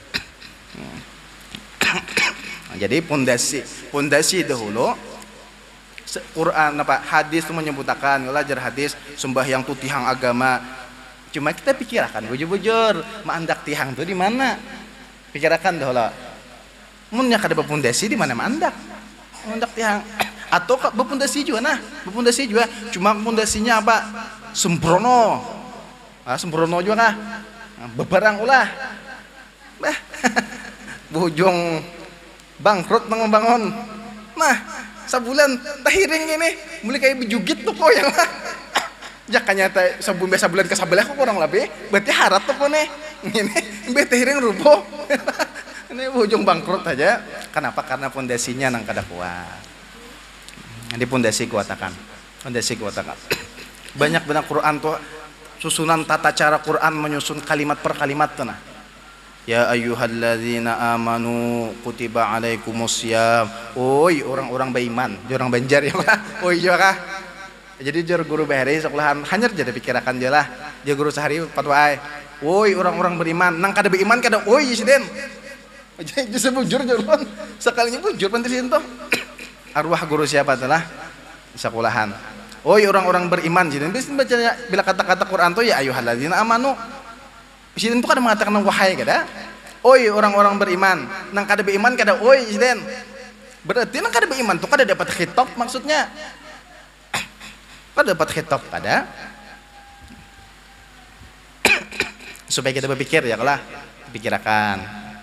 Jadi pondasi dahulu Quran apa hadis itu menyebutkan belajar hadis sembahyang tu tihang agama. Cuma kita pikirkan bujur-bujur mandak tihang tu di mana? Pikirkan dahulu. Munnya kada bepondasi di mana mandak? Mandak tihang atau bepondasi juga nah, bepondasi juga cuma pondasinya apa? Sembrono. Sembrono juga nah. Bebarang ulah. Bah. Bujung bangkrut membangun. Nah, sebulan tahiring ini mulai kayak bejugit tuh kok yang jakanya teh sebulan ke sebelah kok kurang lebih berarti harap tuh kok nih ini tahiring rubuh. Ini bujung bangkrut aja. Kenapa? Karena pondasinya nang kada kuat. Di pondasi kuatakan. Banyak Quran tuh susunan tata cara Quran menyusun kalimat per kalimat tuh nah. Ya ayyuhalladzina amanu kutiba alaikumusiyam. Oi orang-orang beriman, orang Banjar ya Pak. Oi juga. Jadi jur guru bahari sekolahan hanyar jadi pikirakan je lah. Dia guru sehari patwae. Oi orang-orang beriman, nang kada beriman kada oi siden. Jadi sebujur jurun. Sekalinya bujur pantes itu. Arwah guru siapa telah sekolahan. Oi orang-orang beriman jadi baca bila kata-kata Quran tuh ya ayyuhalladzina amanu. Presiden itu kada mengatakan wahai kada. Oi orang-orang beriman. Nang kada beriman kada oi presiden. Berarti nang kada beriman tuh kada dapat khitab maksudnya. Kada dapat khitab kada. Supaya kita berpikir ya lah. Pikirkan.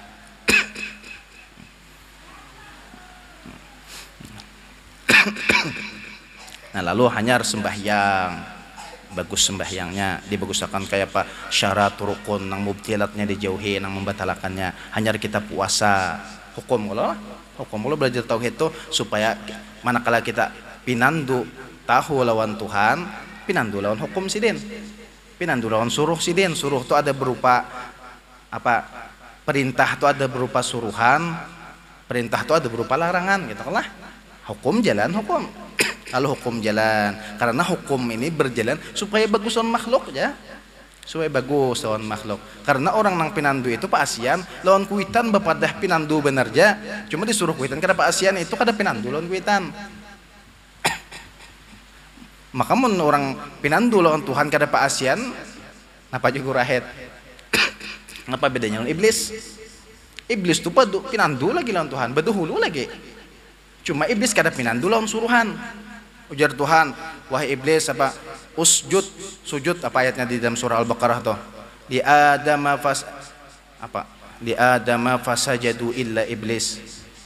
Nah lalu hanya sembahyang. Bagus sembahyangnya dibaguskan kayak apa syarat rukun nang mubtilatnya dijauhi nang membatalkannya hanya kita puasa hukum lo belajar tauhid itu supaya manakala kita pinandu tahu lawan Tuhan pinandu lawan hukum sidin pinandu lawan suruh sidin suruh itu ada berupa apa perintah itu ada berupa suruhan perintah itu ada berupa larangan gitu lah hukum jalan hukum. Lalu hukum jalan karena hukum ini berjalan supaya bagus lawan makhluk ya supaya bagus lawan makhluk karena orang nang pinandu itu Pak Asian lawan kuitan bapadah pinandu bener ja cuma disuruh kuitan kada Pak Asian itu kada pinandu lawan kuitan maka mun orang pinandu lawan Tuhan kada Pak Asian apa juga rahet apa bedanya lawan iblis tuh padu pinandu lagi lawan Tuhan baduhulu lagi cuma iblis kada pinandu lawan suruhan. Ujar Tuhan, wahai iblis apa sujud apa ayatnya di dalam surah Al-Baqarah tuh. Di Adama fasajadu illa iblis.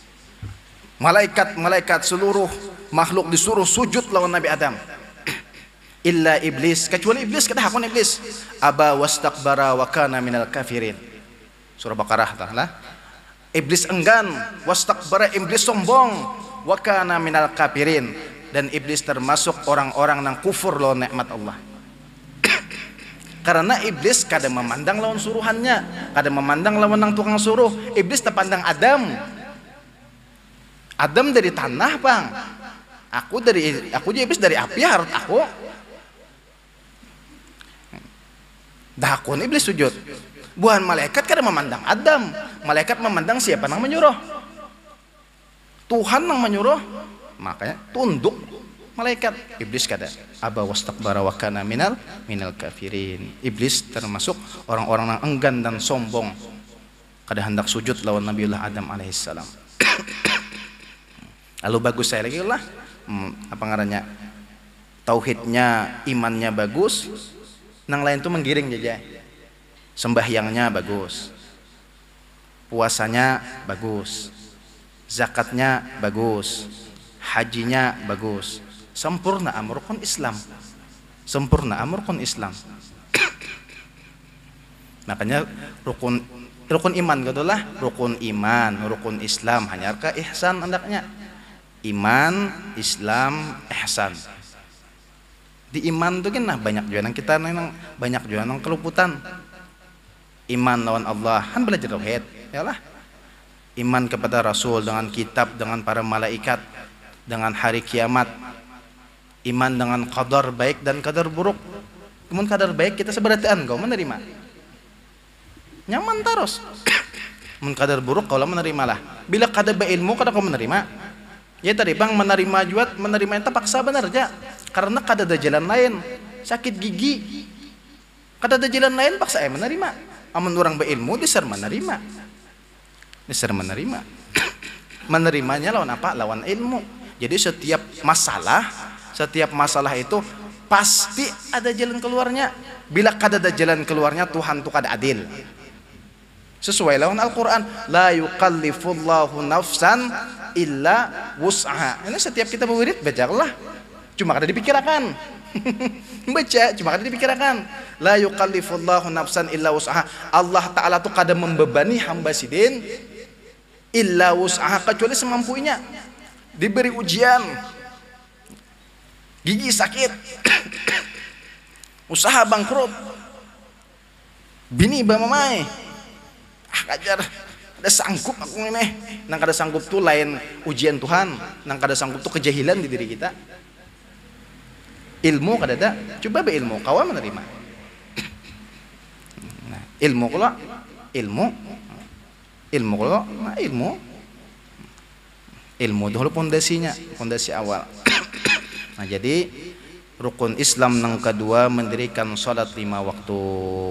Malaikat seluruh makhluk disuruh sujud lawan Nabi Adam. Illa iblis, kecuali iblis kata hakun iblis. Aba wastakbara wa kana minal kafirin. Surah Baqarah tah lah. Iblis enggan, wastakbara iblis sombong, wa kana minal kafirin. Dan iblis termasuk orang-orang yang kufur lawan nikmat Allah. Karena iblis kada memandang lawan suruhannya, kada memandang lawan nang tukang suruh. Iblis terpandang Adam dari tanah bang. Aku jadi iblis dari api harus aku. Dakun iblis sujud. Bukan malaikat kada memandang Adam. Malaikat memandang siapa nang menyuruh. Tuhan nang menyuruh. Makanya tunduk malaikat. Iblis kada aba wastakbara wa kana minal kafirin. Iblis termasuk orang-orang yang enggan dan sombong kada hendak sujud lawan Nabiullah Adam alaihissalam. Lalu bagus saya lagi lah apa ngarannya tauhidnya imannya bagus Nang lain tuh menggiring aja. Sembahyangnya bagus, puasanya bagus, zakatnya bagus, hajinya bagus. Sempurna amrukun Islam. Sempurna amrukun Islam. Makanya rukun iman gitulah, rukun iman, rukun Islam hanya ke ihsan hendaknya. Iman, Islam, ihsan. Di iman tuh kan banyak juga nang kita nang banyak juga nang keluputan. Iman lawan Allah kan belajar tauhid, yalah. Iman kepada Rasul dengan kitab, dengan para malaikat, dengan hari kiamat. Iman dengan qadar baik dan qadar buruk. Kemun qadar baik kita seberataan kau menerima. Nyaman terus. Mun qadar buruk kau menerimalah. Bila qadar ilmu kada kau menerima. Ya tadi bang menerima juga, menerima itu paksa benar aja. Karena kada ada jalan lain, sakit gigi, kada ada jalan lain paksa menerima. Amun orang berilmu disar menerima, disar menerima. Menerimanya lawan apa? Lawan ilmu. Jadi setiap masalah itu pasti ada jalan keluarnya. Bila kada ada jalan keluarnya, Tuhan tuh kada adil. Sesuai lawan Al-Quran, la yukallifullahu nafsan illa wus'aha. Ini setiap kita berwirid bacalah. Cuma kada dipikirkan. Baca cuma kada dipikirkan. La yukallifullahu nafsan illa wus'aha. Allah Ta'ala tuh kada membebani hamba sidin illa wus'aha, kecuali semampunya. Diberi ujian, gigi sakit, usaha bangkrut, bini bamamai, kajar ada sanggup aku ini. Nang kada sanggup tuh lain ujian Tuhan, nang kada sanggup tuh kejahilan di diri kita. Ilmu kada ada, coba berilmu kawan menerima. Nah, ilmu kalau ilmu dulu pondasinya, pondasi awal. Nah, jadi rukun Islam yang kedua mendirikan salat 5 waktu,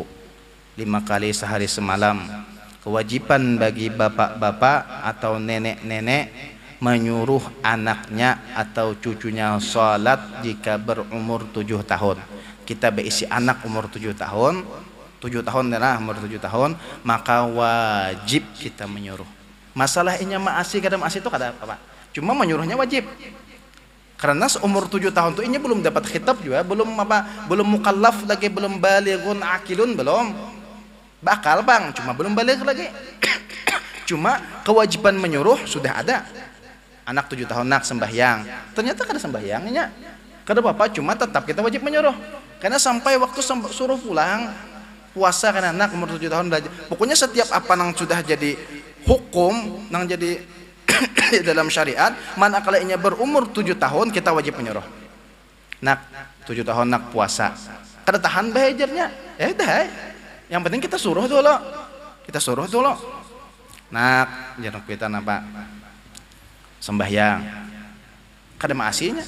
5 kali sehari semalam. Kewajiban bagi bapak-bapak atau nenek-nenek menyuruh anaknya atau cucunya salat jika berumur 7 tahun. Kita berisi anak umur 7 tahun, 7 tahun adalah umur 7 tahun, maka wajib kita menyuruh. Masalah inya maasi kada maasi itu kada apa, cuma menyuruhnya wajib. Karena seumur 7 tahun itu inya belum dapat khitab juga, belum mukallaf lagi, belum balighun akilun, belum bakal bang, cuma belum balik lagi. Cuma kewajiban menyuruh sudah ada. Anak 7 tahun nak sembahyang, ternyata kada sembahyangnya, kada apa-apa, cuma tetap kita wajib menyuruh. Karena sampai waktu suruh pulang puasa kan anak umur 7 tahun belajar. Pokoknya setiap apa nang sudah jadi hukum, nang jadi dalam syariat, manakala inya berumur 7 tahun kita wajib menyuruh. Nak 7 tahun nak puasa, kada tahan belajarnya, dah. Yang penting kita suruh dulu. Kita suruh dulu. Nak, jangan kita apa? Sembahyang. Kada maasinya.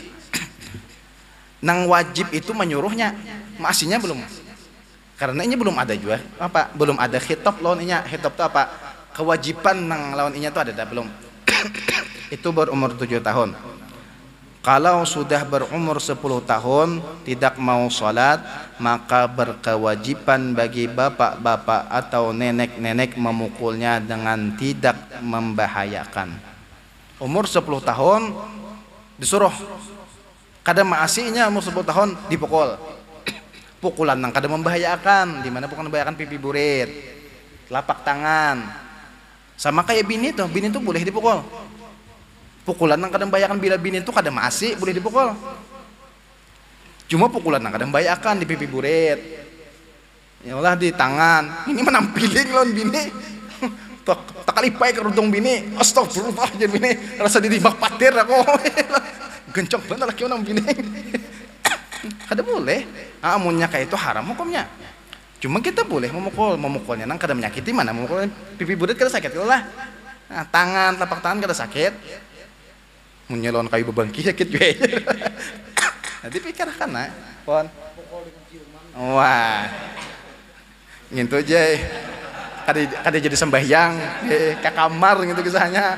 Nang wajib itu menyuruhnya, maasinya belum. Karena ini belum ada juga apa? Belum ada khitab lawan inya. Khitab itu apa? Kewajiban nang lawan inya itu ada belum? Itu berumur 7 tahun. Kalau sudah berumur 10 tahun tidak mau sholat, maka berkewajiban bagi bapak-bapak atau nenek-nenek memukulnya dengan tidak membahayakan. Umur 10 tahun disuruh, kada maasinya umur 10 tahun dipukul. Pukulan nang kada membahayakan, di mana pukulan membahayakan pipi burit, telapak tangan. Sama kayak bini tuh boleh dipukul. Pukulan nang kada membahayakan bila bini itu kada maasi boleh dipukul. Cuma pukulan nang kada membahayakan di pipi burit, ya Allah di tangan. Ini menampilin lawan bini. Tak kalipai kerudung bini. Astagfirullah jadi bini rasa ditimbak patir aku. Gencok bener laki orang bini. Kada boleh. Amunnya kayak itu haram hukumnya. Cuma kita boleh memukulnya nang kada menyakiti, mana memukul pipi burit kada sakit lah. Nah, tangan, telapak tangan kada sakit. Menyelon kayu bebangki sakit juga. Nanti pikirkan nak, pon. Wah, gitu aja. Kada jadi sembahyang, ke kamar gitu kisahnya.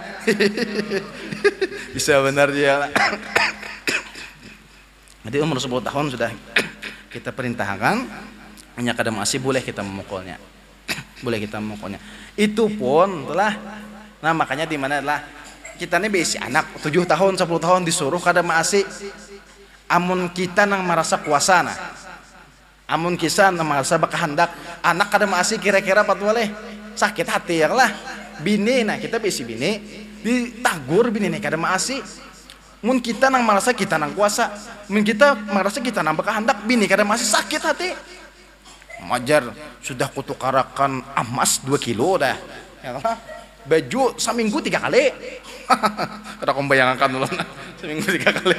Bisa benar dia. Jadi umur 10 tahun sudah kita perintahkan hanya kada masih boleh kita memukulnya. Boleh kita memukulnya. Itu pun telah, nah makanya di mana adalah kita ini besi anak 7 tahun 10 tahun disuruh kada masih, amun kita nang merasa kuasa nah, amun kita nang merasa bakahandak anak kada masih kira-kira patwaleh sakit hati yang lah. Bini nah kita besi bini ditagur bini nih kada masih, mun kita nang merasa kita nang kuasa, mun kita merasa kita nang bakahandak bini kada masih sakit hati. Majar sudah kutukarakan emas 2 kilo dah ya kan? Baju seminggu 3 kali kada kau bayangkan dulu seminggu 3 kali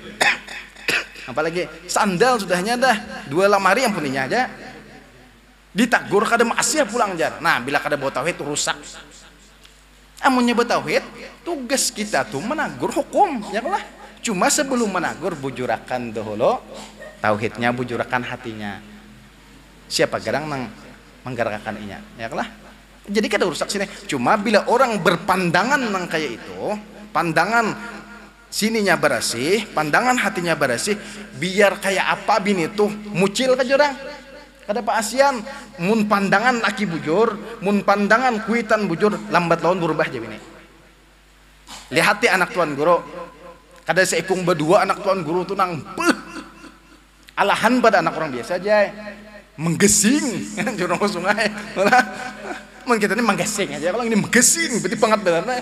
apalagi sandal sudahnya dah 2 lemari yang punya aja ditagur kada masih pulang jar. Nah bila kada bawa tauhid rusak. Amunnya bawa tauhid tugas kita tuh menagur hukum ya kan? Cuma sebelum menagur bujurakan dahulu tauhidnya, bujurakan hatinya. Siapa garang nang menggerakkan inya ya kalah. Jadi kada rusak sini. Cuma bila orang berpandangan nang kayak itu, pandangan sininya bersih, pandangan hatinya bersih, biar kayak apa bini tuh mucil ke jorang kada pa asian. Mun pandangan laki bujur, mun pandangan kuitan bujur, lambat laun berubah aja bini. Lihat anak tuan guru, kada seikung berdua anak tuan guru tuh nang alahan pada anak orang biasa aja menggesing jurang ke sungai mun kita ini menggesing aja, kalau ini menggesing berarti banget benar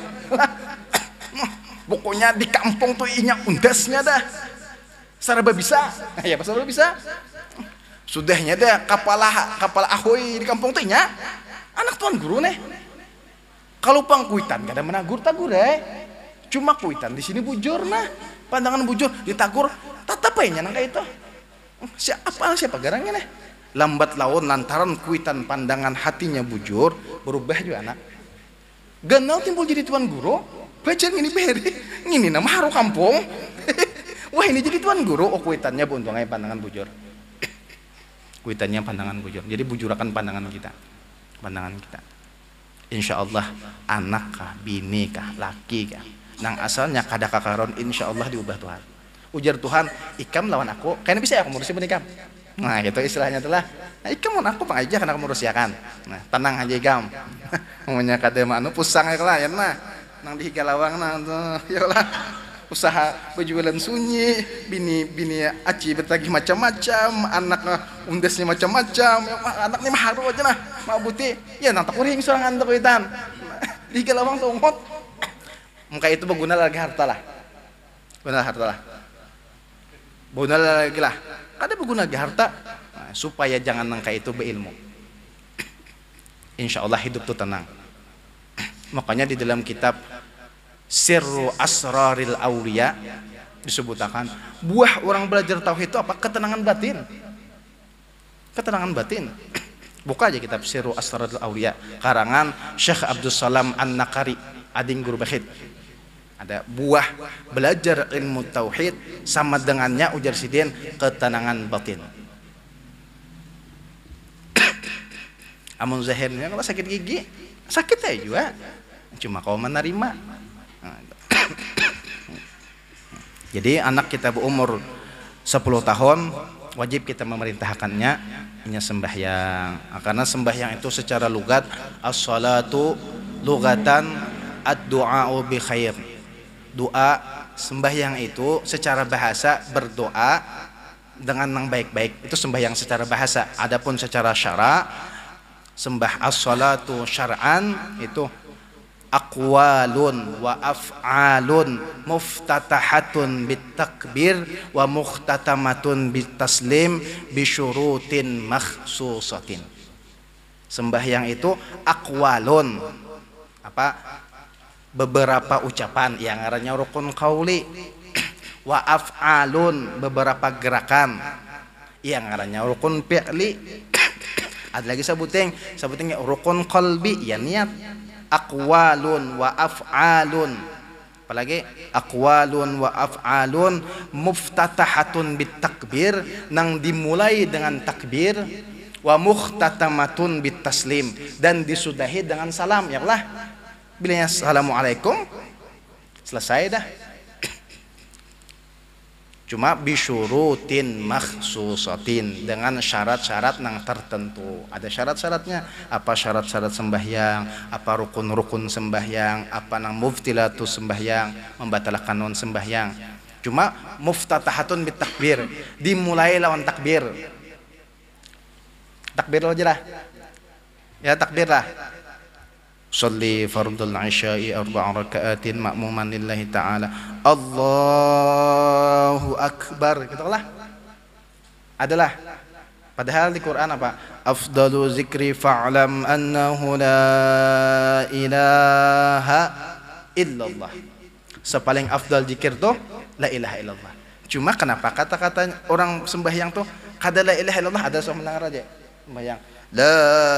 pokoknya di kampung tuh inya undasnya dah saraba bisa ya pas saraba bisa sudahnya dah kapal ahoy di kampung tuh inya anak tuan guru nih. Kalau pangkuitan kada menagur tagur cuma kuitan di sini bujur nah pandangan bujur ditagur tetap aja nang kayak itu siapa garangnya nih. Lambat laun lantaran kuitan pandangan hatinya bujur berubah juga anak ganal timbul jadi tuan guru baca ngini beri ngini nama haru kampung wah ini jadi tuan guru. Oh kuitannya buntungnya pandangan bujur kuitannya pandangan bujur jadi bujurakan pandangan kita insya Allah anak kah bini kah laki kah nang asalnya kada kakaron insya Allah diubah Tuhan. Ujar Tuhan ikam lawan aku kayaknya bisa ya aku ngurusin menikam. Nah itu istilahnya telah nah ikam mau aku pang aja karena kamu rusiakan. Nah tenang aja ikam ngomongnya kada manu pusang ya lah ya nah nang di higalawang nang tuh ya lah usaha berjualan sunyi bini aci bertagih macam-macam anak undesnya macam-macam anak ni maharu aja nah mau buti ya nang takuring seorang antak kuitan di higalawang tuh ngot muka itu berguna lagi harta lah berguna lagi lah kada berguna lagi harta nah, supaya jangan nangka itu berilmu insya Allah hidup tuh tenang. Makanya di dalam kitab Sirru Asraril Aulia disebutkan buah orang belajar tauhid itu apa? Ketenangan batin. Buka aja kitab Sirru Asraril Aulia karangan Syekh Abdul Salam An-Nakari ading guru bahid. Ada buah belajar ilmu tauhid sama dengannya ujar sidin ketenangan batin. Amun zahirnya kalau sakit gigi sakit aja juga cuma kau menerima. Jadi anak kita berumur 10 tahun wajib kita memerintahkannya ini sembahyang karena sembahyang itu secara lugat as-salatu lugatan ad-du'a'u bi khair. Doa sembahyang itu secara bahasa berdoa dengan yang baik-baik itu sembahyang secara bahasa. Adapun secara syara sembah as-salatu syar'an itu aqwalun wa af'alun muftatahatun bitakbir wa muhtatamatun bitaslim bisyurutin makhsusatin. Sembahyang itu aqwalun apa? Beberapa ucapan yang ngarannya rukun qauli wa af'alun beberapa gerakan yang ngarannya rukun fi'li ada lagi sebuting rukun qalbi ya niat aqwalun wa af'alun apalagi aqwalun wa af'alun muftatahatun bitakbir nang dimulai dengan takbir wa muhtatamatun bitaslim dan disudahi dengan salam ya Allah. Bilanya assalamualaikum selesai dah. Cuma bisyurutin makhsusatin, dengan syarat-syarat yang tertentu. Ada syarat-syaratnya. Apa syarat-syarat sembahyang, apa rukun-rukun sembahyang, apa nang muftilatu sembahyang, membatalkan non sembahyang. Cuma muftatahatun bitakbir, dimulai lawan takbir. Takbir aja lah. Ya takbir lah. Sholli fardul isya'i arba'a raka'atin ma'muman lillahi ta'ala. Allahu akbar. Gitu lah. Adalah. Padahal di Quran apa? Afdalu zikri fa'lam annahu la ilaha illallah. Sepaling afdal zikir tuh la ilaha illallah. Cuma kenapa kata-kata orang sembahyang tuh kada la ilaha illallah, ada sok mendengar aja. Sembahyang la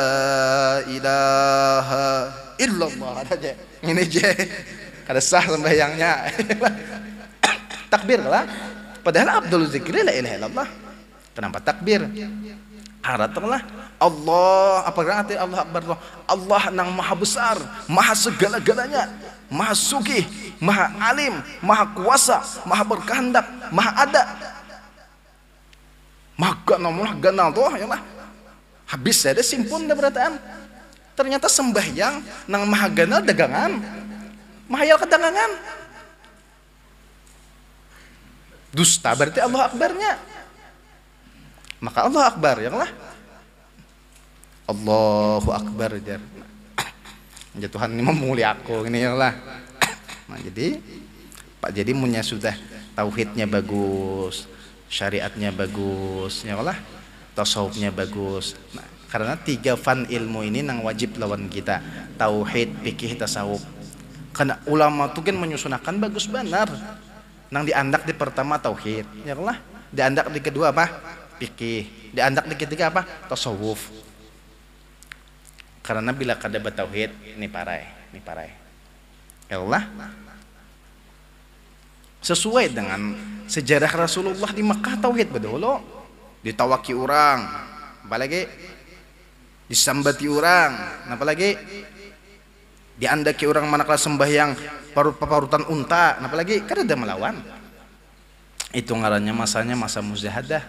ilaha illallah ada aja. Ini aja. Kada sah sembahyangnya. Takbir lah. Padahal abdul zikri la ilaha illallah. Kenapa takbir? Haratlah Allah, apa arti Allah akbar? Allah nang maha besar, maha segala-galanya, maha sugih, maha alim, maha kuasa, maha berkehendak, maha ada. Maka nomor ganal tuh ya lah. Habis ada simpun dah berataan. Ternyata sembahyang nang maha ganal dagangan, mahayal kedagangan. Dusta berarti Allah akbarnya. Maka Allah akbar ya lah. Allahu akbar jar. Ya Tuhan ini memulih aku ini ya lah. Nah, jadi Pak jadi punya sudah tauhidnya bagus, syariatnya bagus ya lah. Tasawufnya bagus. Nah, karena 3 fan ilmu ini nang wajib lawan kita. Tauhid, fikih, tasawuf. Karena ulama tuh kan menyusunakan bagus benar. Nang diandak di pertama tauhid ya lah. Diandak di kedua apa? Fikih. Diandak di ketiga apa? Tasawuf. Karena bila kada bertauhid ini parai. Ya Allah. Sesuai dengan sejarah Rasulullah di Makkah tauhid bedolo. Ditawaki orang, apalagi disambati orang, apalagi diandaki orang manakala sembahyang parutan unta, apalagi kan ada melawan. Itu ngarannya masanya masa mujahadah.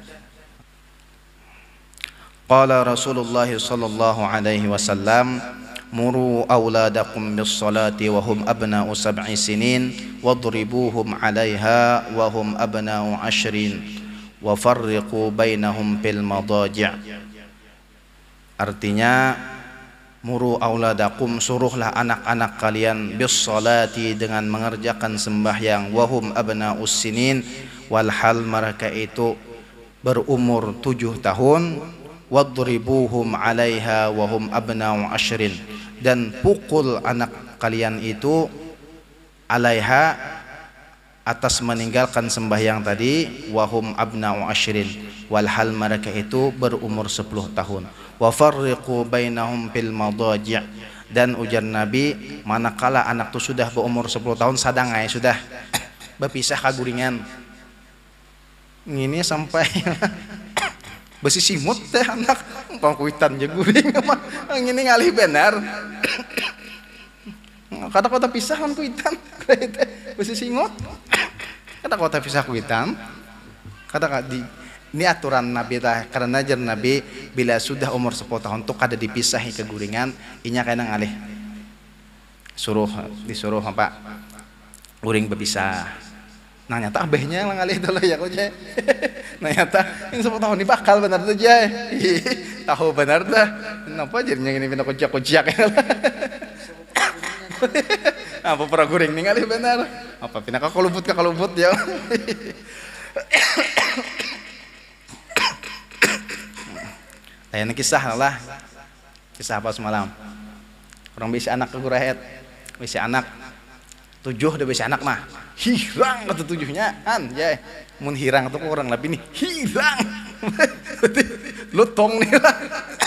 Qala Rasulullah sallallahu alaihi wasallam, muru auladakum bis salati wa hum abna'u 7 sinin wadribuhum 'alaiha wa hum abna'u 10 wa farriqu bainahum fil madaji'. Artinya muru auladakum, suruhlah anak-anak kalian bis salati, dengan mengerjakan sembahyang, wahum abna'us sinin, walhal mereka itu berumur 7 tahun, wadribuhum 'alaiha wahum abna'u 10, dan pukul anak kalian itu 'alaiha, atas meninggalkan sembahyang tadi, wahum abna'u 10, walhal mereka itu berumur 10 tahun. Wa farriqu bainahum fil madaji', dan ujar Nabi, manakala anak itu sudah berumur 10 tahun sadangai sudah berpisah kaguringan. Ini sampai besi simut teh anak pangkuitan je guring mah ngini ngalih benar. Kata-kata pisah kan kuitan besi singot. Kata-kata pisah kuitan. Kata di ini aturan Nabi tah, karena ajar Nabi bila sudah umur 10 tahun tuh kada dipisahi keguringan, inya kena ngalih. Disuruh apa? Uring berpisah. Nah nyata abahnya lah ngalih dulu ya kok je. Nah nyata ini 10 tahun ini bakal benar tuh je. Tahu benar dah. Kenapa jadinya ini pindah kocak-kocak. Apa pernah guring nih ngalih benar? Apa pindah ke kalubut ya? Ayana kisah lah. Kisah apa semalam? Orang bisa anak ke Gurahet. Bisa anak 7 udah bisa anak mah. Hirang kata 7-nya an ya. Mun hirang tuh orang lebih nih. Hirang. Lutong nih lah.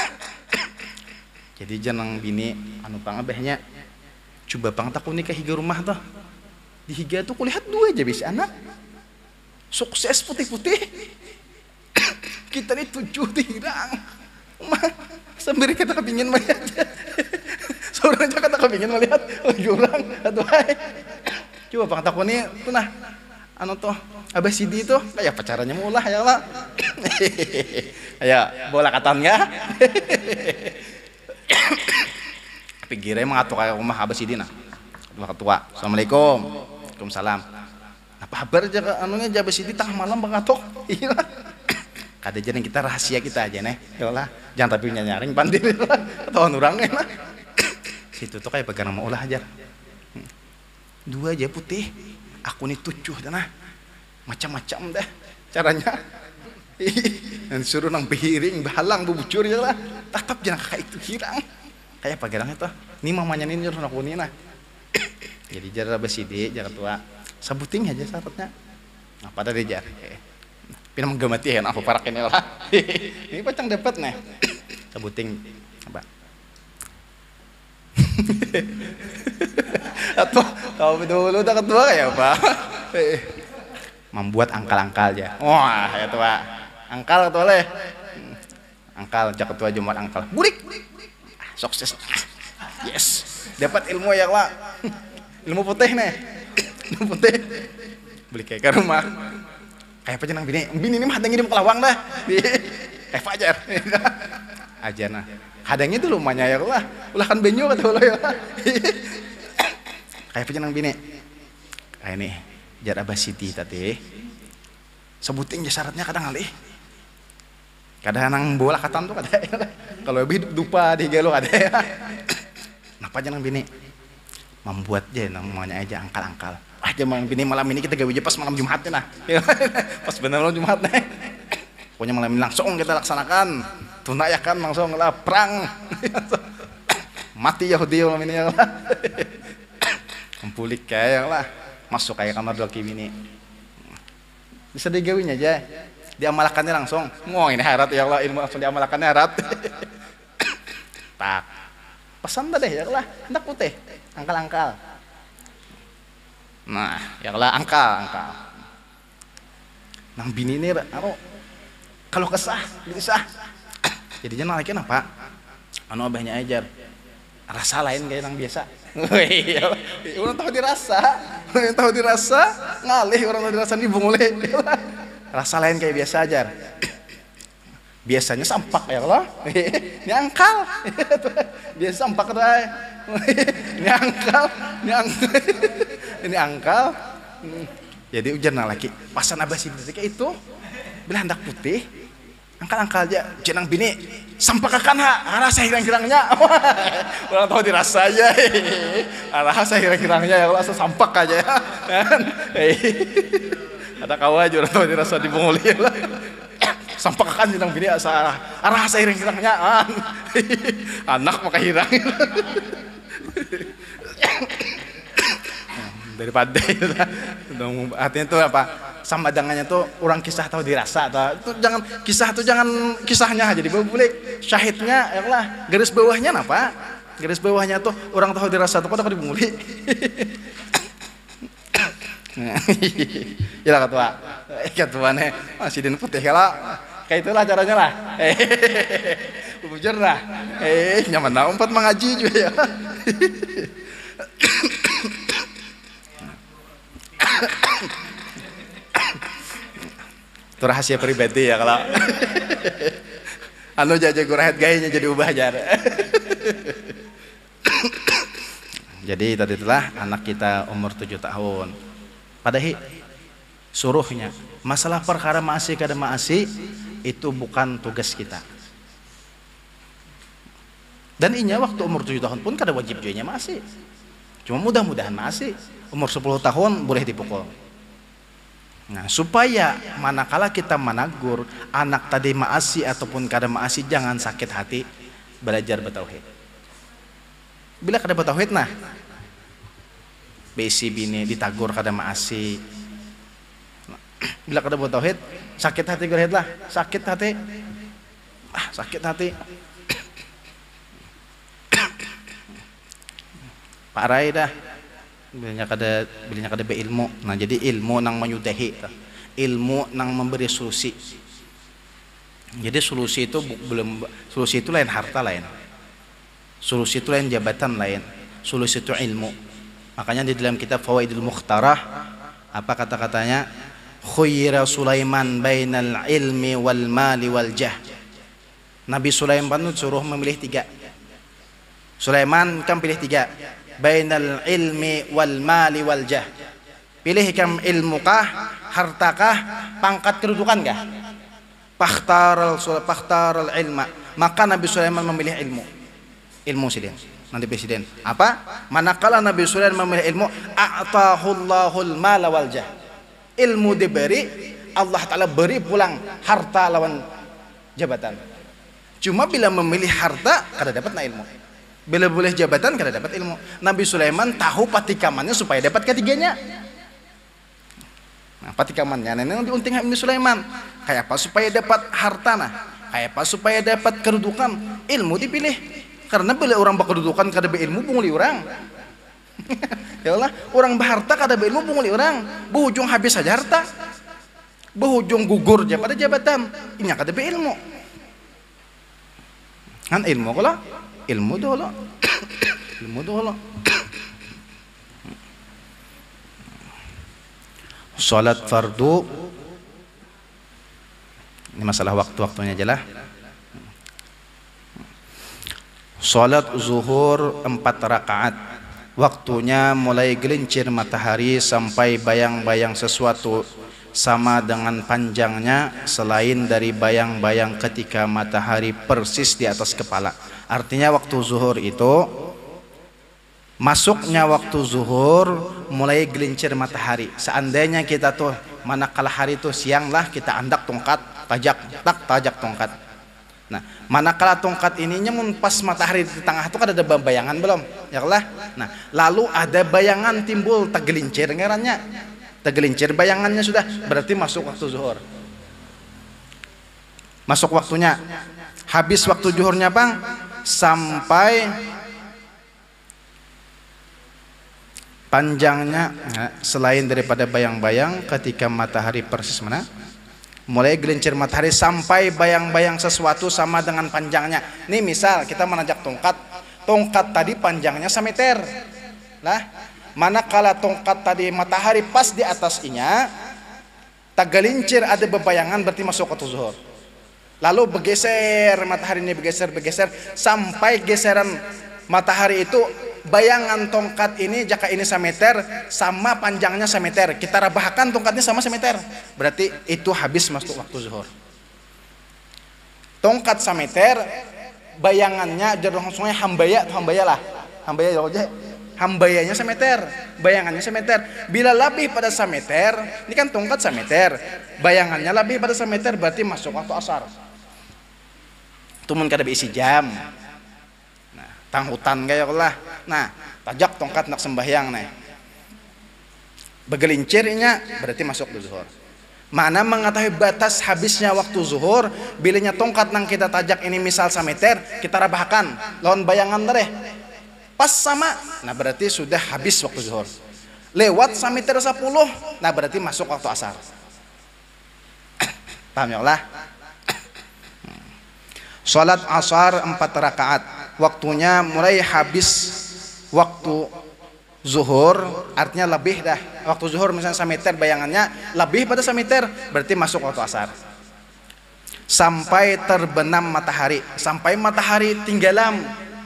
Jadi jangan bini anu pangabehnya. Coba pang takut nikah higa rumah tuh. Di higa tuh kulihat 2 aja bisa anak. Sukses putih-putih. Kita nih 7 hirang. Mah sambil kita kepingin melihat. Seorang aja kata kepingin melihat jurang atau hai. Coba pang takut nih tuh nah anu tuh Abah Sidi itu kayak pacarannya mulah ya lah. Ayo bola katan nggak? Pikirnya emang atuh kayak rumah Abah Sidi nah. Ketua. Assalamualaikum. Waalaikumsalam. Apa kabar aja anunya Abah Sidi tengah malam bangatok. Iya. Kada jadi kita rahasia kita aja nih. Ya lah. Jangan tapi nyaring pandil lah. Ketahuan orangnya lah. Situ tuh kayak pegang nama ulah aja. Dua aja putih. Aku nih 7 dah. Macam-macam dah caranya. Dan suruh nang behiring, bahalang, bubucur ya lah. Tetap jangan kayak itu hirang. Kayak pagerang itu. Ini mamanya ini nyuruh aku nih nah. Jadi jar Abah Sidi, jar tua. Sabuting aja syaratnya. Nah, pada dia jar. Pinam gemati ya, apa parakin ya lah. Ini pacang dapat nih. Sabuting apa? Atau tahu dulu dah ketua kayak apa? Membuat angkal-angkal aja. Wah, ya tua. Angkal ketua leh. Angkal jak ketua Jumat angkal. Burik. Sukses. Yes. Dapat ilmu ya lah. Ilmu putih nih. Ilmu putih. Beli kayak ke rumah. Kayak apa jenang bini? Bini ini mah hadang hidup kelawang dah. Kayak fajar. Aja nah. Hadangnya itu lumayan ya lah. Ulah kan benyo kata ulah ya. Kayak apa jenang bini? Kayak nih. Jar Abah Sidi tadi sebutin syaratnya kadang alih kadang nang bola katan tuh kada kalau lebih hidup dupa di gelo kada ya. Napa jangan bini membuat aja namanya aja angkal-angkal aja malam bini malam ini kita gawe pas malam Jumatnya nah. Pas bener malam Jumat nih pokoknya malam ini langsung kita laksanakan tunaikan langsung lah perang mati Yahudi malam ini ya lah. Kumpulik kayak lah masuk kayak kamar doki bini bisa digawinya aja diamalkannya langsung mau ini harat ya Allah ilmu langsung diamalkannya harat. Tak pesan deh ya Allah hendak putih angkal-angkal nah ya Allah angkal nang bini ini kalau kesah bisa jadinya nalakin apa anu abahnya ajar rasa lain kayak yang biasa. Orang tahu dirasa, ngalih orang tahu dirasa nih bungule. Rasa lain kayak biasa aja. Biasanya sampak ya Allah. Ini angkal. Biasa sampak dah. Ini angkal, ini angkal. Jadi ujian lagi. Pasan Abah Sidi kayak itu. Bila hendak putih, angkal aja. Jenang bini. Sampakakan rasa hirang-hirangnya. Orang tahu dirasa aja. Rasa hirang-hirangnya ya Allah sampak aja ya. Ada kawan aja orang tahu dirasa di bunguli. Sampakakan jenang bini rasa hirang-hirangnya. Anak maka hirang. Daripada itu artinya itu apa sama dengannya tuh orang kisah tahu dirasa itu jangan kisah tuh jangan kisahnya jadi boleh syahidnya ya Allah garis bawahnya apa garis bawahnya tuh orang tahu dirasa tuh pada dibunguli. Ya ketua nih masih din putih lah kayak itulah caranya lah. Bujur lah nyaman lah empat mengaji juga ya. Itu rahasia pribadi ya kalau anu jaja gurahet gayanya jadi ubah jar. Jadi tadi itulah anak kita umur 7 tahun padahal suruhnya masalah perkara maasi kada maasi itu bukan tugas kita dan inya waktu umur 7 tahun pun kada wajib juga maasi cuma mudah-mudahan maasi umur 10 tahun boleh dipukul. Nah, supaya manakala kita menegur anak tadi maasi ataupun kada maasi jangan sakit hati belajar bertauhid. Bila kada bertauhid nah besi bini ditagur kada maasi. Bila kada bertauhid sakit hati gerhet lah, sakit hati. Sakit hati. Parai dah. Bilanya kada beilmu. Nah jadi ilmu nang menyudahi, ilmu nang memberi solusi. Jadi solusi itu solusi itu lain harta lain, solusi itu lain jabatan lain, solusi itu ilmu. Makanya di dalam kitab Fawaidul Mukhtarah apa kata-katanya Khuyyira Sulaiman bainal ilmi wal mali wal jah. Nabi Sulaiman itu suruh memilih 3. Sulaiman kan pilih 3. Bainal ilmi wal mali wal jah. Pilih kam ilmu kah, hartakah, pangkat kedudukan kah? Pakhtaral ilma. Maka Nabi Sulaiman memilih ilmu. Ilmu sidin. Nanti presiden. Apa? Manakala Nabi Sulaiman memilih ilmu, a'tahullahul mala wal jah. Ilmu diberi, Allah Ta'ala beri pulang harta lawan jabatan. Cuma bila memilih harta, kada dapat na ilmu. Bila boleh jabatan, kada dapat ilmu. Nabi Sulaiman tahu patikamannya supaya dapat ketiganya. Nah, patikamannya nenek diunting Nabi Sulaiman. Kayak apa supaya dapat harta nah? Kayak apa supaya dapat kedudukan? Ilmu dipilih. Karena bila orang berkedudukan kada berilmu punguli orang. Ya Allah, orang berharta kada berilmu punguli orang. Berujung habis saja harta. Berujung gugur aja pada jabatan. Ini kada berilmu. Kan ilmu kalau ilmu dulu. Ilmu dulu. Salat fardu. Ini masalah waktu-waktunya aja lah. Salat zuhur 4 rakaat. Waktunya mulai gelincir matahari sampai bayang-bayang sesuatu sama dengan panjangnya selain dari bayang-bayang ketika matahari persis di atas kepala. Artinya waktu zuhur itu masuknya waktu zuhur mulai gelincir matahari. Seandainya kita tuh manakala hari itu siang lah kita andak tongkat tajak tongkat. Nah, manakala tongkat ininya pas matahari di tengah itu kan ada bayangan belum? Ya Allah. Nah, lalu ada bayangan timbul tergelincir ngarannya. Tergelincir bayangannya sudah berarti masuk waktu zuhur. Masuk waktunya. Habis waktu zuhurnya Bang sampai panjangnya selain daripada bayang-bayang ketika matahari persis mana? Mulai gelincir matahari sampai bayang-bayang sesuatu sama dengan panjangnya. Nih misal kita menanjak tongkat tadi panjangnya 1 meter. Lah, manakala tongkat tadi matahari pas di atasnya, tak gelincir ada bebayangan berarti masuk waktu zuhur. Lalu bergeser matahari ini bergeser sampai geseran matahari itu bayangan tongkat ini jika ini 1 meter sama panjangnya 1 meter, kita rabahkan tongkatnya sama 1 meter, berarti itu habis masuk waktu zuhur. Tongkat 1 meter bayangannya jadi langsungnya hambayanya 1 meter, bayangannya 1 meter. Bila lebih pada 1 meter, ini kan tongkat 1 meter, bayangannya lebih pada 1 meter berarti masuk waktu asar. Tumun kada beisi jam. Tang hutan kayak Allah. Nah, tajak tongkat nak sembahyang nih. Begelincirnya berarti masuk ke zuhur. Mana mengetahui batas habisnya waktu zuhur? Bilanya tongkat nang kita tajak ini misal 1 meter, kita rabahkan lawan bayangan deh. Pas sama, nah berarti sudah habis waktu zuhur. Lewat 1 meter 10, nah berarti masuk waktu asar. Paham ya Allah? Salat asar 4 rakaat. Waktunya mulai habis waktu zuhur, artinya lebih dah. Waktu zuhur misalnya 1 meter bayangannya lebih pada 1 meter, berarti masuk waktu asar. Sampai terbenam matahari, sampai matahari tinggalam.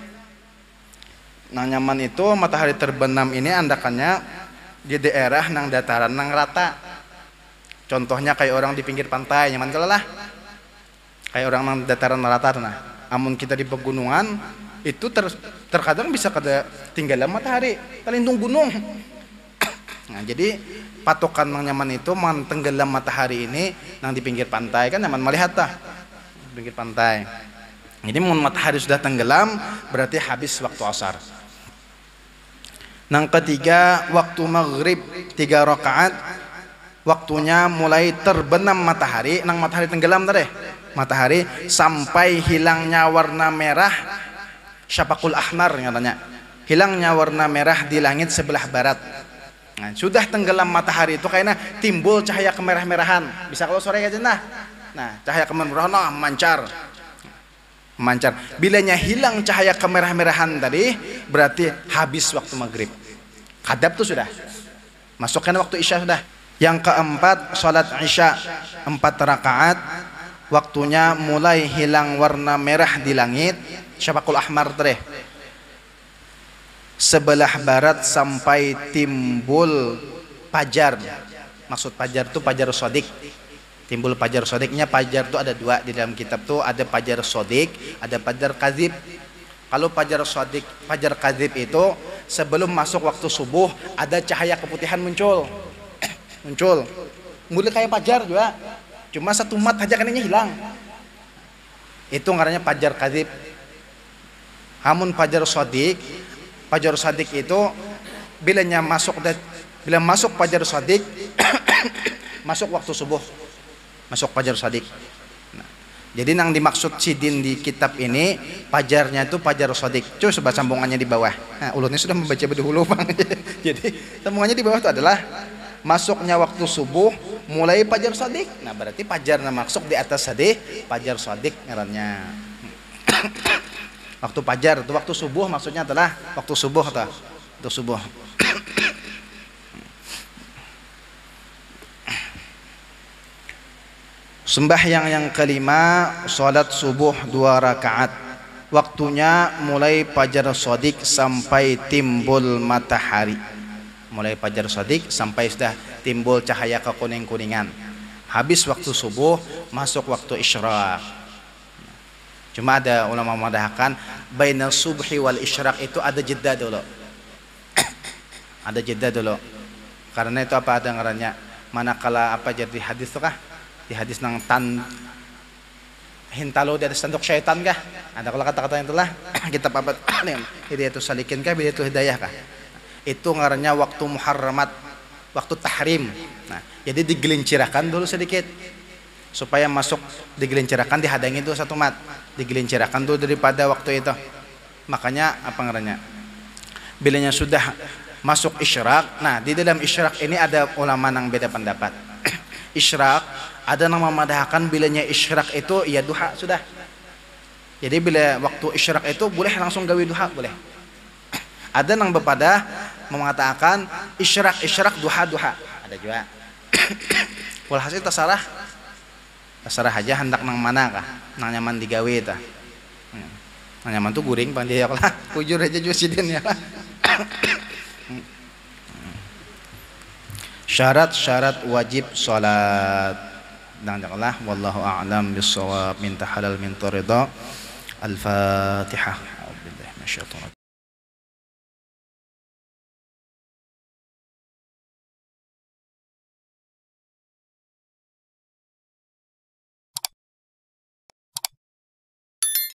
Nang nyaman itu matahari terbenam ini andakannya di daerah nang dataran nang rata. Contohnya kayak orang di pinggir pantai, nyaman kalau lah. Kayak orang nang dataran rata nah. Amun kita di pegunungan itu terkadang bisa kada tinggalan matahari, terlindung gunung. Nah, jadi patokan nang nyaman itu man tenggelam matahari ini nang di pinggir pantai kan nyaman melihat tah. Pinggir pantai. Jadi mun matahari sudah tenggelam berarti habis waktu asar. Nang ketiga waktu maghrib 3 rakaat. Waktunya mulai terbenam matahari, nang matahari tenggelam tadi. Matahari sampai hilangnya warna merah syafaqul ahmar katanya. Hilangnya warna merah di langit sebelah barat. Nah, sudah tenggelam matahari itu kayaknya timbul cahaya kemerah-merahan. Bisa kalau sore aja nah. Nah, cahaya kemerah-merahan memancar. Memancar. Bilanya hilang cahaya kemerah-merahan tadi, berarti habis waktu maghrib. Kadab tuh sudah. Masukkan waktu isya sudah. Yang keempat, salat Isya 4 rakaat, waktunya mulai hilang warna merah di langit, syafaqul ahmar tereh, sebelah barat sampai timbul fajar. Maksud fajar itu fajar shadiq. Timbul fajar shadiqnya, fajar itu ada 2 di dalam kitab tuh, ada fajar shadiq, ada fajar kadzib. Kalau fajar shadiq, fajar kadzib itu sebelum masuk waktu subuh ada cahaya keputihan muncul. Muncul. Mulai kayak fajar juga. Cuma 1 mat aja kanenya hilang. Itu ngarannya fajar kadzib. Hamun fajar shadiq itu bila masuk fajar shadiq masuk waktu subuh, masuk fajar shadiq. Nah, jadi yang dimaksud sidin di kitab ini fajarnya itu fajar shadiq. Coba sambungannya di bawah. Nah, ulunnya sudah membaca berdahulu Bang. Jadi sambungannya di bawah itu adalah masuknya waktu subuh mulai fajar shadiq. Nah, berarti fajarnya masuk di atas shadiq, fajar shadiq ngarannya. Waktu fajar itu waktu subuh, maksudnya adalah waktu subuh atau waktu subuh. Sembahyang yang kelima, salat subuh 2 rakaat. Waktunya mulai fajar shadiq sampai timbul matahari. Mulai fajar shadiq sampai sudah timbul cahaya kekuning-kuningan. Habis waktu subuh, masuk waktu isyraq. Cuma ada ulama memandahkan baina subhi wal isyraq itu ada jeda dulu. Ada jeda dulu. Karena itu apa ada ngarannya? Manakala apa jadi hadis itu kah? Di hadis nang tan hintalo di atas tanduk syaitan kah? Ada kalau kata-kata yang telah kita papat hidayatul salikin kah, hidayatul hidayah kah? Itu ngarannya waktu muharramat, waktu tahrim. Nah, jadi digelincirkan dulu sedikit supaya masuk, digelincirkan, dihadangi itu 1 mat, digelincirkan dulu daripada waktu itu. Makanya apa ngarannya? Bilanya sudah masuk isyraq. Nah, di dalam isyraq ini ada ulama yang beda pendapat. Isyraq ada yang memadahkan bilanya isyraq itu ya duha sudah. Jadi bila waktu isyraq itu boleh langsung gawe duha boleh. Ada yang bepada mengatakan isyraq duha. Ada juga. Walhasil terserah aja hendak nang mana kah? Nang nyaman digawe tah. Nang nyaman tuh guring Bang dia lah. Pujur aja juga sidin ya lah. Syarat-syarat wajib salat. Janganlah wallahu a'lam bissawab, minta halal minta ridha. Al-Fatihah. A'udzubillahi minasyaitonir